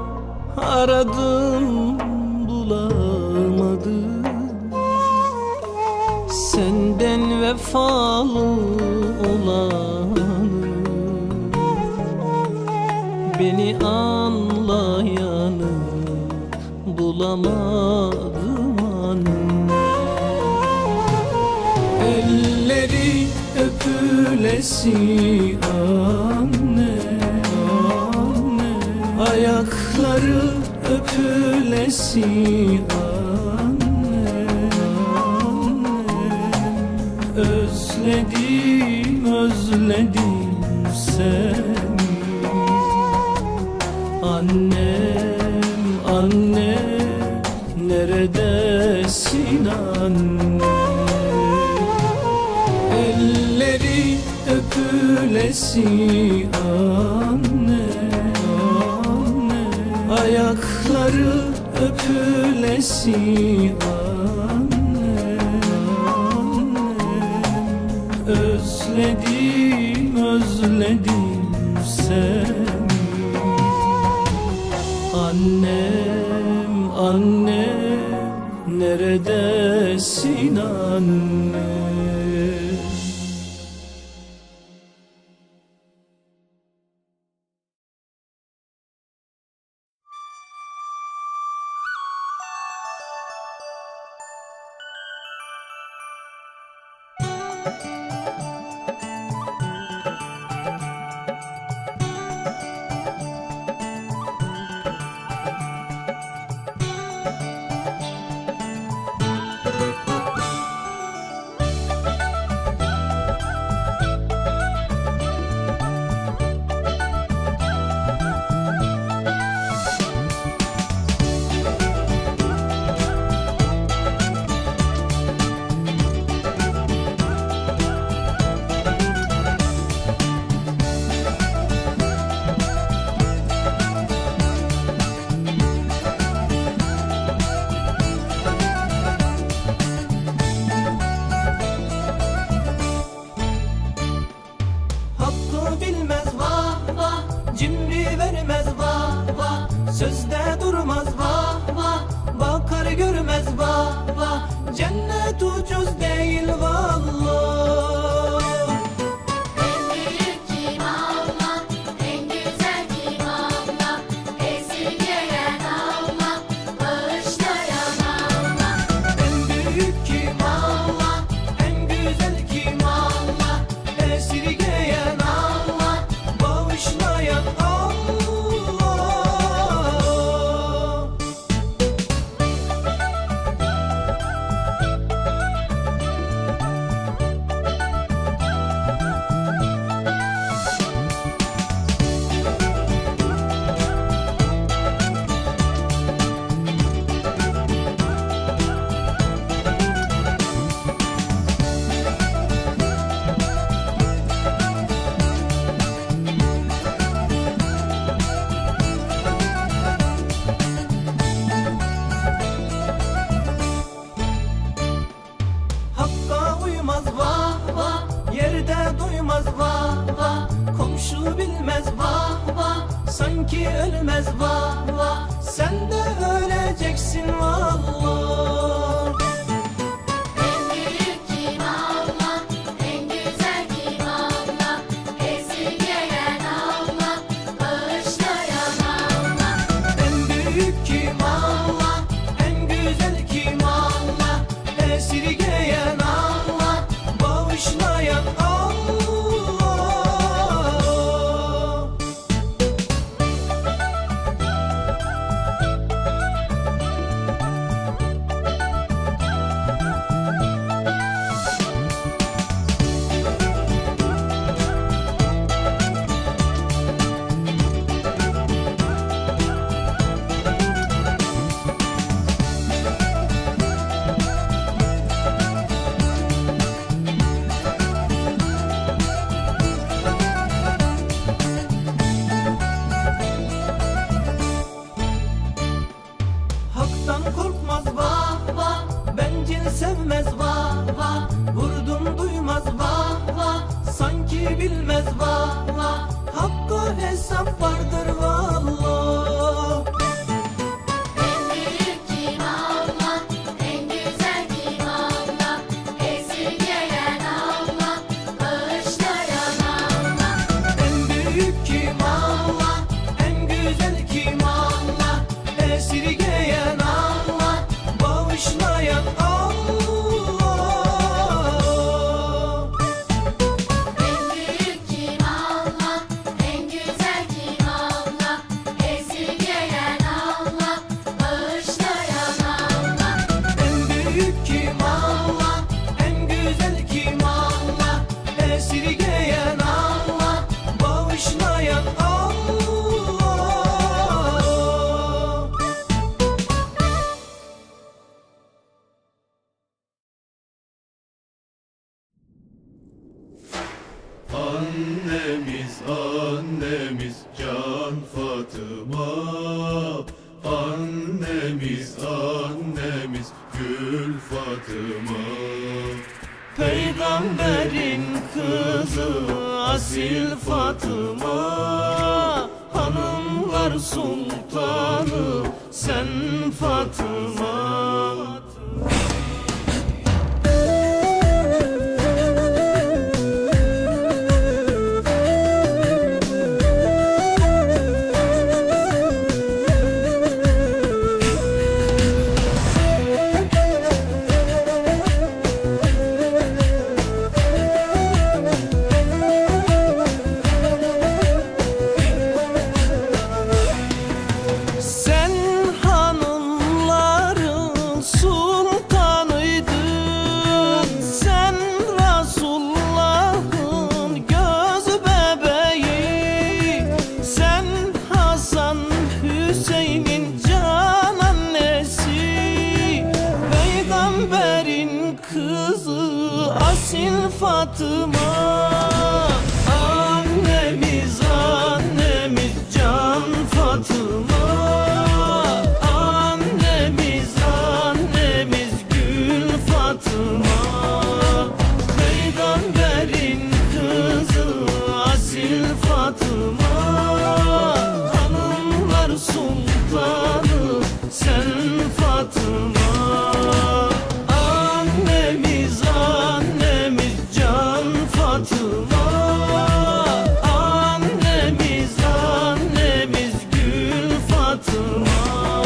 aradım, bulamadım. Senden vefalı olanı, beni anlayanı bulamadım anne. Elleri öpülesi anne, anne. Ayakları öpülesi anne, anne. Özledim, özledim seni annem, annem. Neredesin anne? Elleri öpülesi anne, anne. Ayakları öpülesi anne, anne. Özledim, özledim seni annem, Anne, neredesin anne? Sözde durmaz vah vah, bakar görmez vah vah. Cennet ucuz değil vallah. En büyük kim Allah, en güzel kim Allah, esirgeyen Allah, bağışlayan Allah. En büyük kim Allah, en güzel kim Allah, esirgeyen Allah, bağışlayan Allah. Hakka uymaz vah vah, yerde duymaz vah vah. Komşu bilmez vah vah, sanki ölmez vah vah. Sen de öleceksin vallah. En büyük kim Allah, en güzel kim Allah, esirgeyen Allah, bağışlayan Allah. En büyük kim Allah, en güzel kim Allah, esirgeyen Allah, bağışlayan Allah. Hak'tan korkmaz vah vah, bencil sevmez vah vah. Vurdum duymaz vah vah, sanki bilmez vah vah. Hakk'a hesap vardır vallah. En büyük kim Allah, en güzel kim Allah, esirgeyen Allah, bağışlayan Allah. En büyük kim Allah, en güzel kim Allah, esirgeyen Allah, bağışlayan Allah. En büyük kim Allah, en güzel kim Allah, esirgeyen Allah, bağışlayan Allah. En büyük kim Allah, en güzel kim Allah, esirgeyen Allah, bağışlayan Allah. Annemiz annemiz Can Fatıma, annemiz annemiz Gül Fatıma. Peygamberin kızı asil Fatıma, hanımlar hanımlar sultanı sen Fatıma. Fatıma, annemiz annemiz can Fatıma, annemiz annemiz gül Fatıma, peygamberin kızı asil Fatıma, hanımlar sultanı sen Fatıma. Annemiz annemiz can Fatıma, annemiz annemiz gül Fatıma,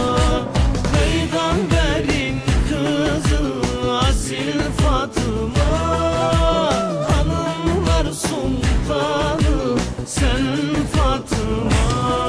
peygamberin kızı asil Fatıma, hanımlar sultanı sen Fatıma.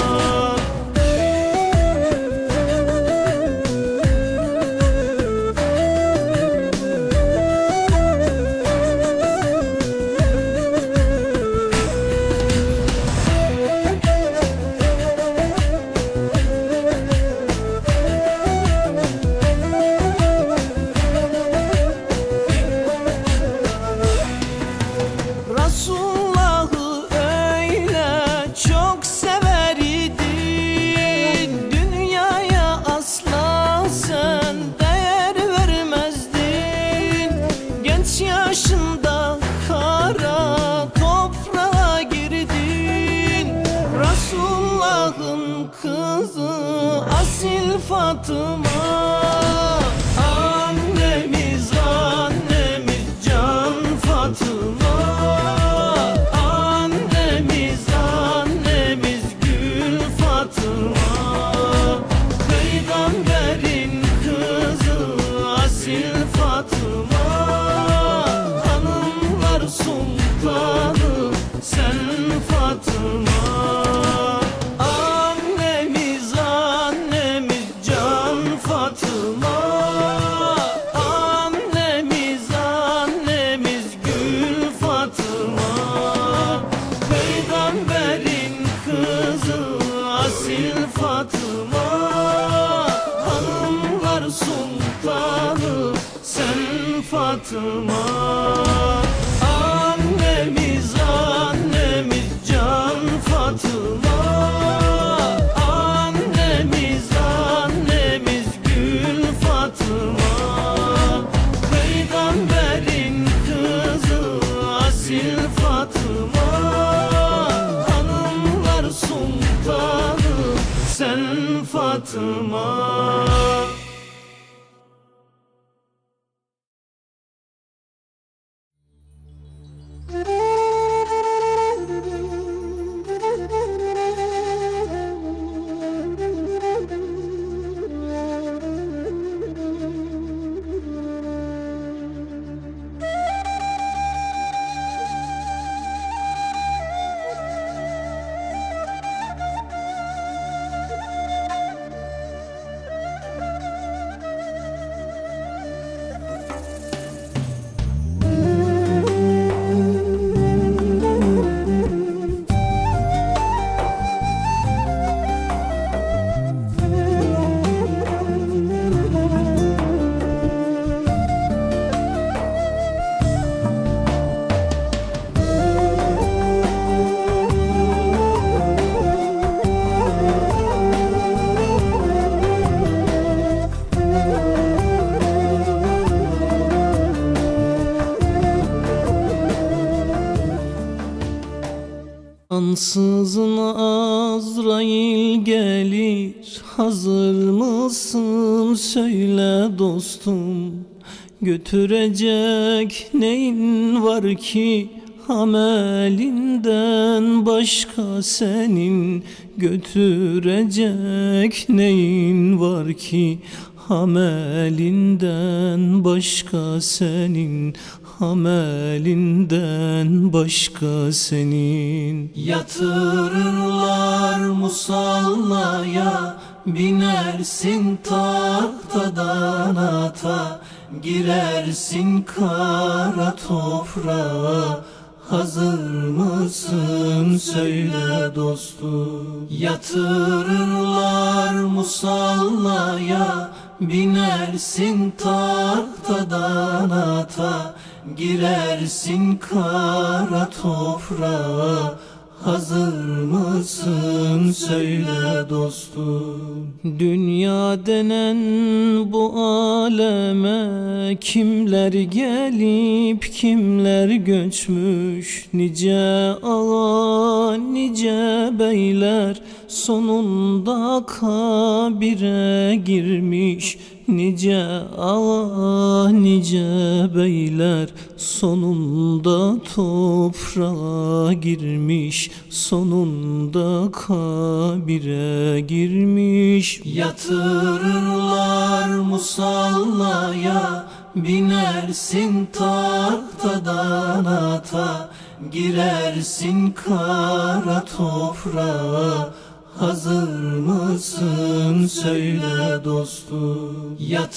Resulullah'ı öyle çok sever idin, dünyaya asla sen değer vermezdin. Genç yaşında kara toprağa girdin, Resulullah'ın kızı asil Fatıma. Annemiz annemiz can Fatıma, annemiz annemiz gül Fatıma, peygamberin kızı asil Fatıma, hanımlar sultanı sen Fatıma. Annemiz annemiz can Fatıma, annemiz annemiz gül Fatıma, peygamberin kızı asil Fatıma, hanımlar sultanı sen Fatıma. Annemiz annemiz can Fatıma, annemiz annemiz gül Fatıma, peygamberin kızı asil Fatıma, hanımlar sultanı sen Fatıma. Ansızın Azrail gel hazır mısın söyle dostum? Götürecek neyin var ki amelinden başka senin? Götürecek neyin var ki amelinden başka senin? Amelinden başka senin. Yatırırlar musallaya, binersin tahtadan ata, girersin kara toprağa. Hazır mısın söyle dostum? Yatırırlar musallaya, binersin tahtadan ata, girersin kara toprağa. Hazır mısın söyle dostum? Dünya denen bu aleme kimler gelip kimler göçmüş? Nice ağa nice beyler sonunda kabire girmiş. Nice ağa nice beyler sonunda toprağa girmiş. Sonunda kabire girmiş. Yatırırlar musallaya, binersin tahtadan ata, girersin kara toprağa. Hazır mısın söyle dostum?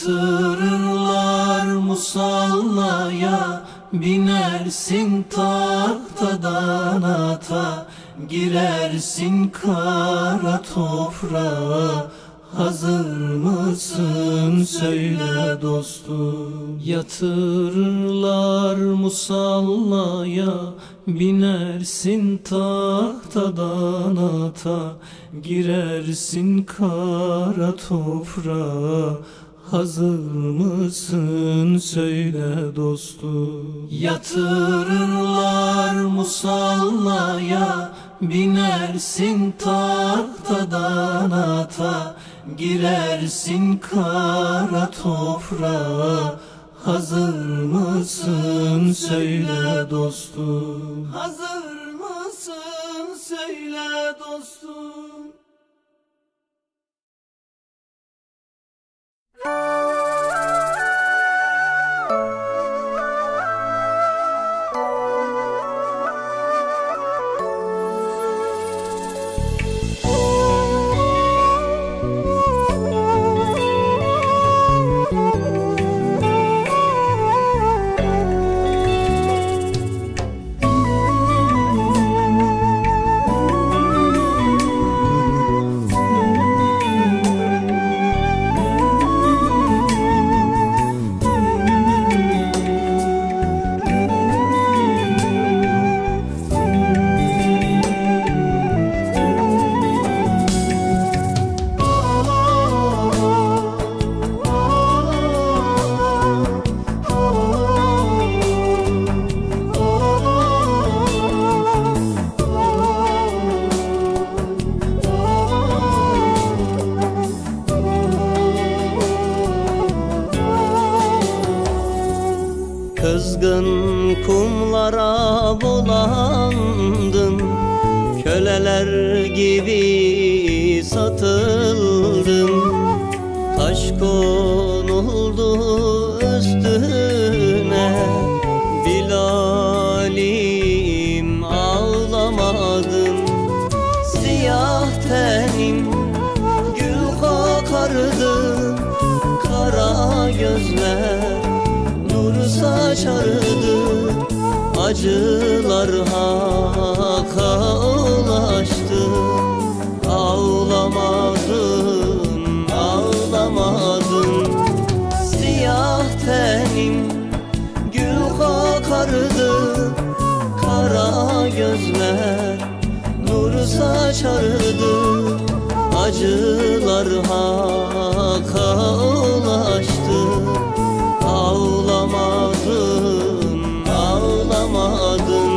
Yatırırlar musallaya, binersin tahtadan ata, girersin kara toprağa. Hazır mısın söyle dostum? Yatırırlar musallaya, binersin tahtadan ata, girersin kara toprağa. Hazır mısın söyle dostum? Yatırırlar musallaya, binersin tahtadan ata, girersin kara toprağa. Hazır mısın söyle dostum? Hazır mısın söyle dostum? Kızgın kumlara bulandın, köleler gibi satıldın. Taş konuldu üstüne, Bilalim ağlamadın. Siyah tenin gül kokardı, kara gözler saçardı. Acılar haka ulaştı. Ağlamadın, ağlamadın. Siyah tenin gül kokardı, kara gözler nur saçardı. Acılar haka ulaştı. Ağlamadın, ağlamadın.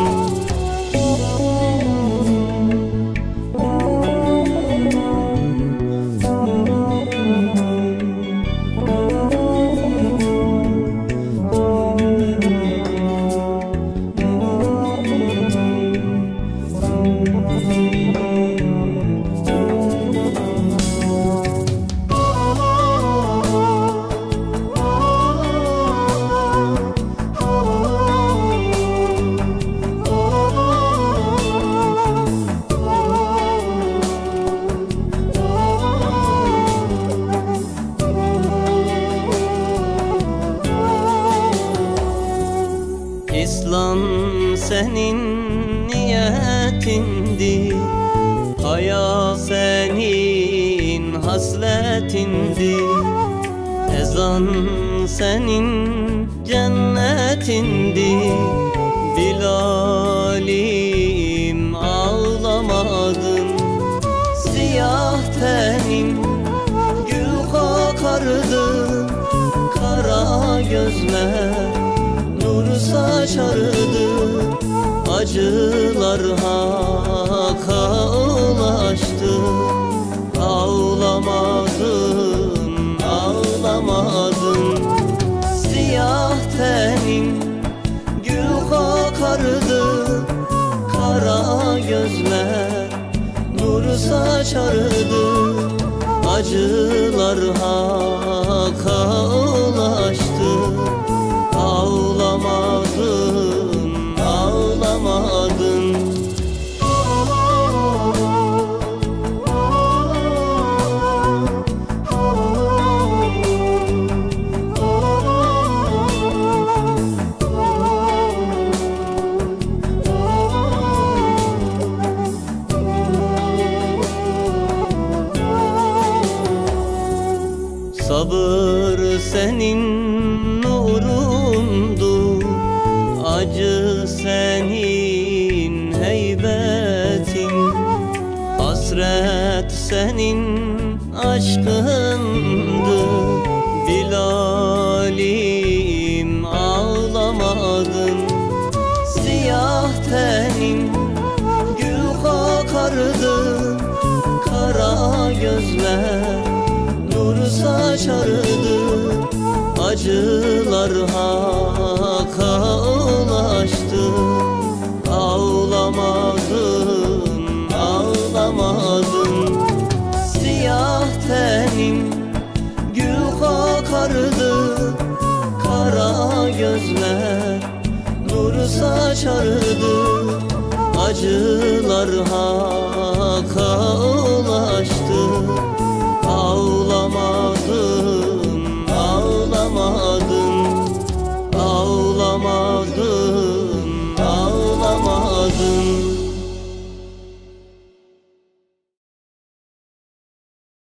İslam senin niyetindi, hayat senin hasletindi, ezan senin cennetindi. Bilalim ağlamadın, siyah tenin gül kokardı, kara gözler nur saçardı. Acılar haka ulaştı, ağlamadın, ağlamadın. Siyah tenin gül kokardı, kara gözler nur saçardı. Acılar haka ulaştı, ağlamadın, ağlamadın. Sabır senin nurundu, acı senin heybetin, hasret senin aşkındı. Bilalim ağlamadın, siyah tenin gül kokardı, kara gözler nur saçardı. Acılar haka ulaştı, ağlamadın, ağlamadın. Siyah tenin gül kokardı, kara gözler nur saçardı. Acılar haka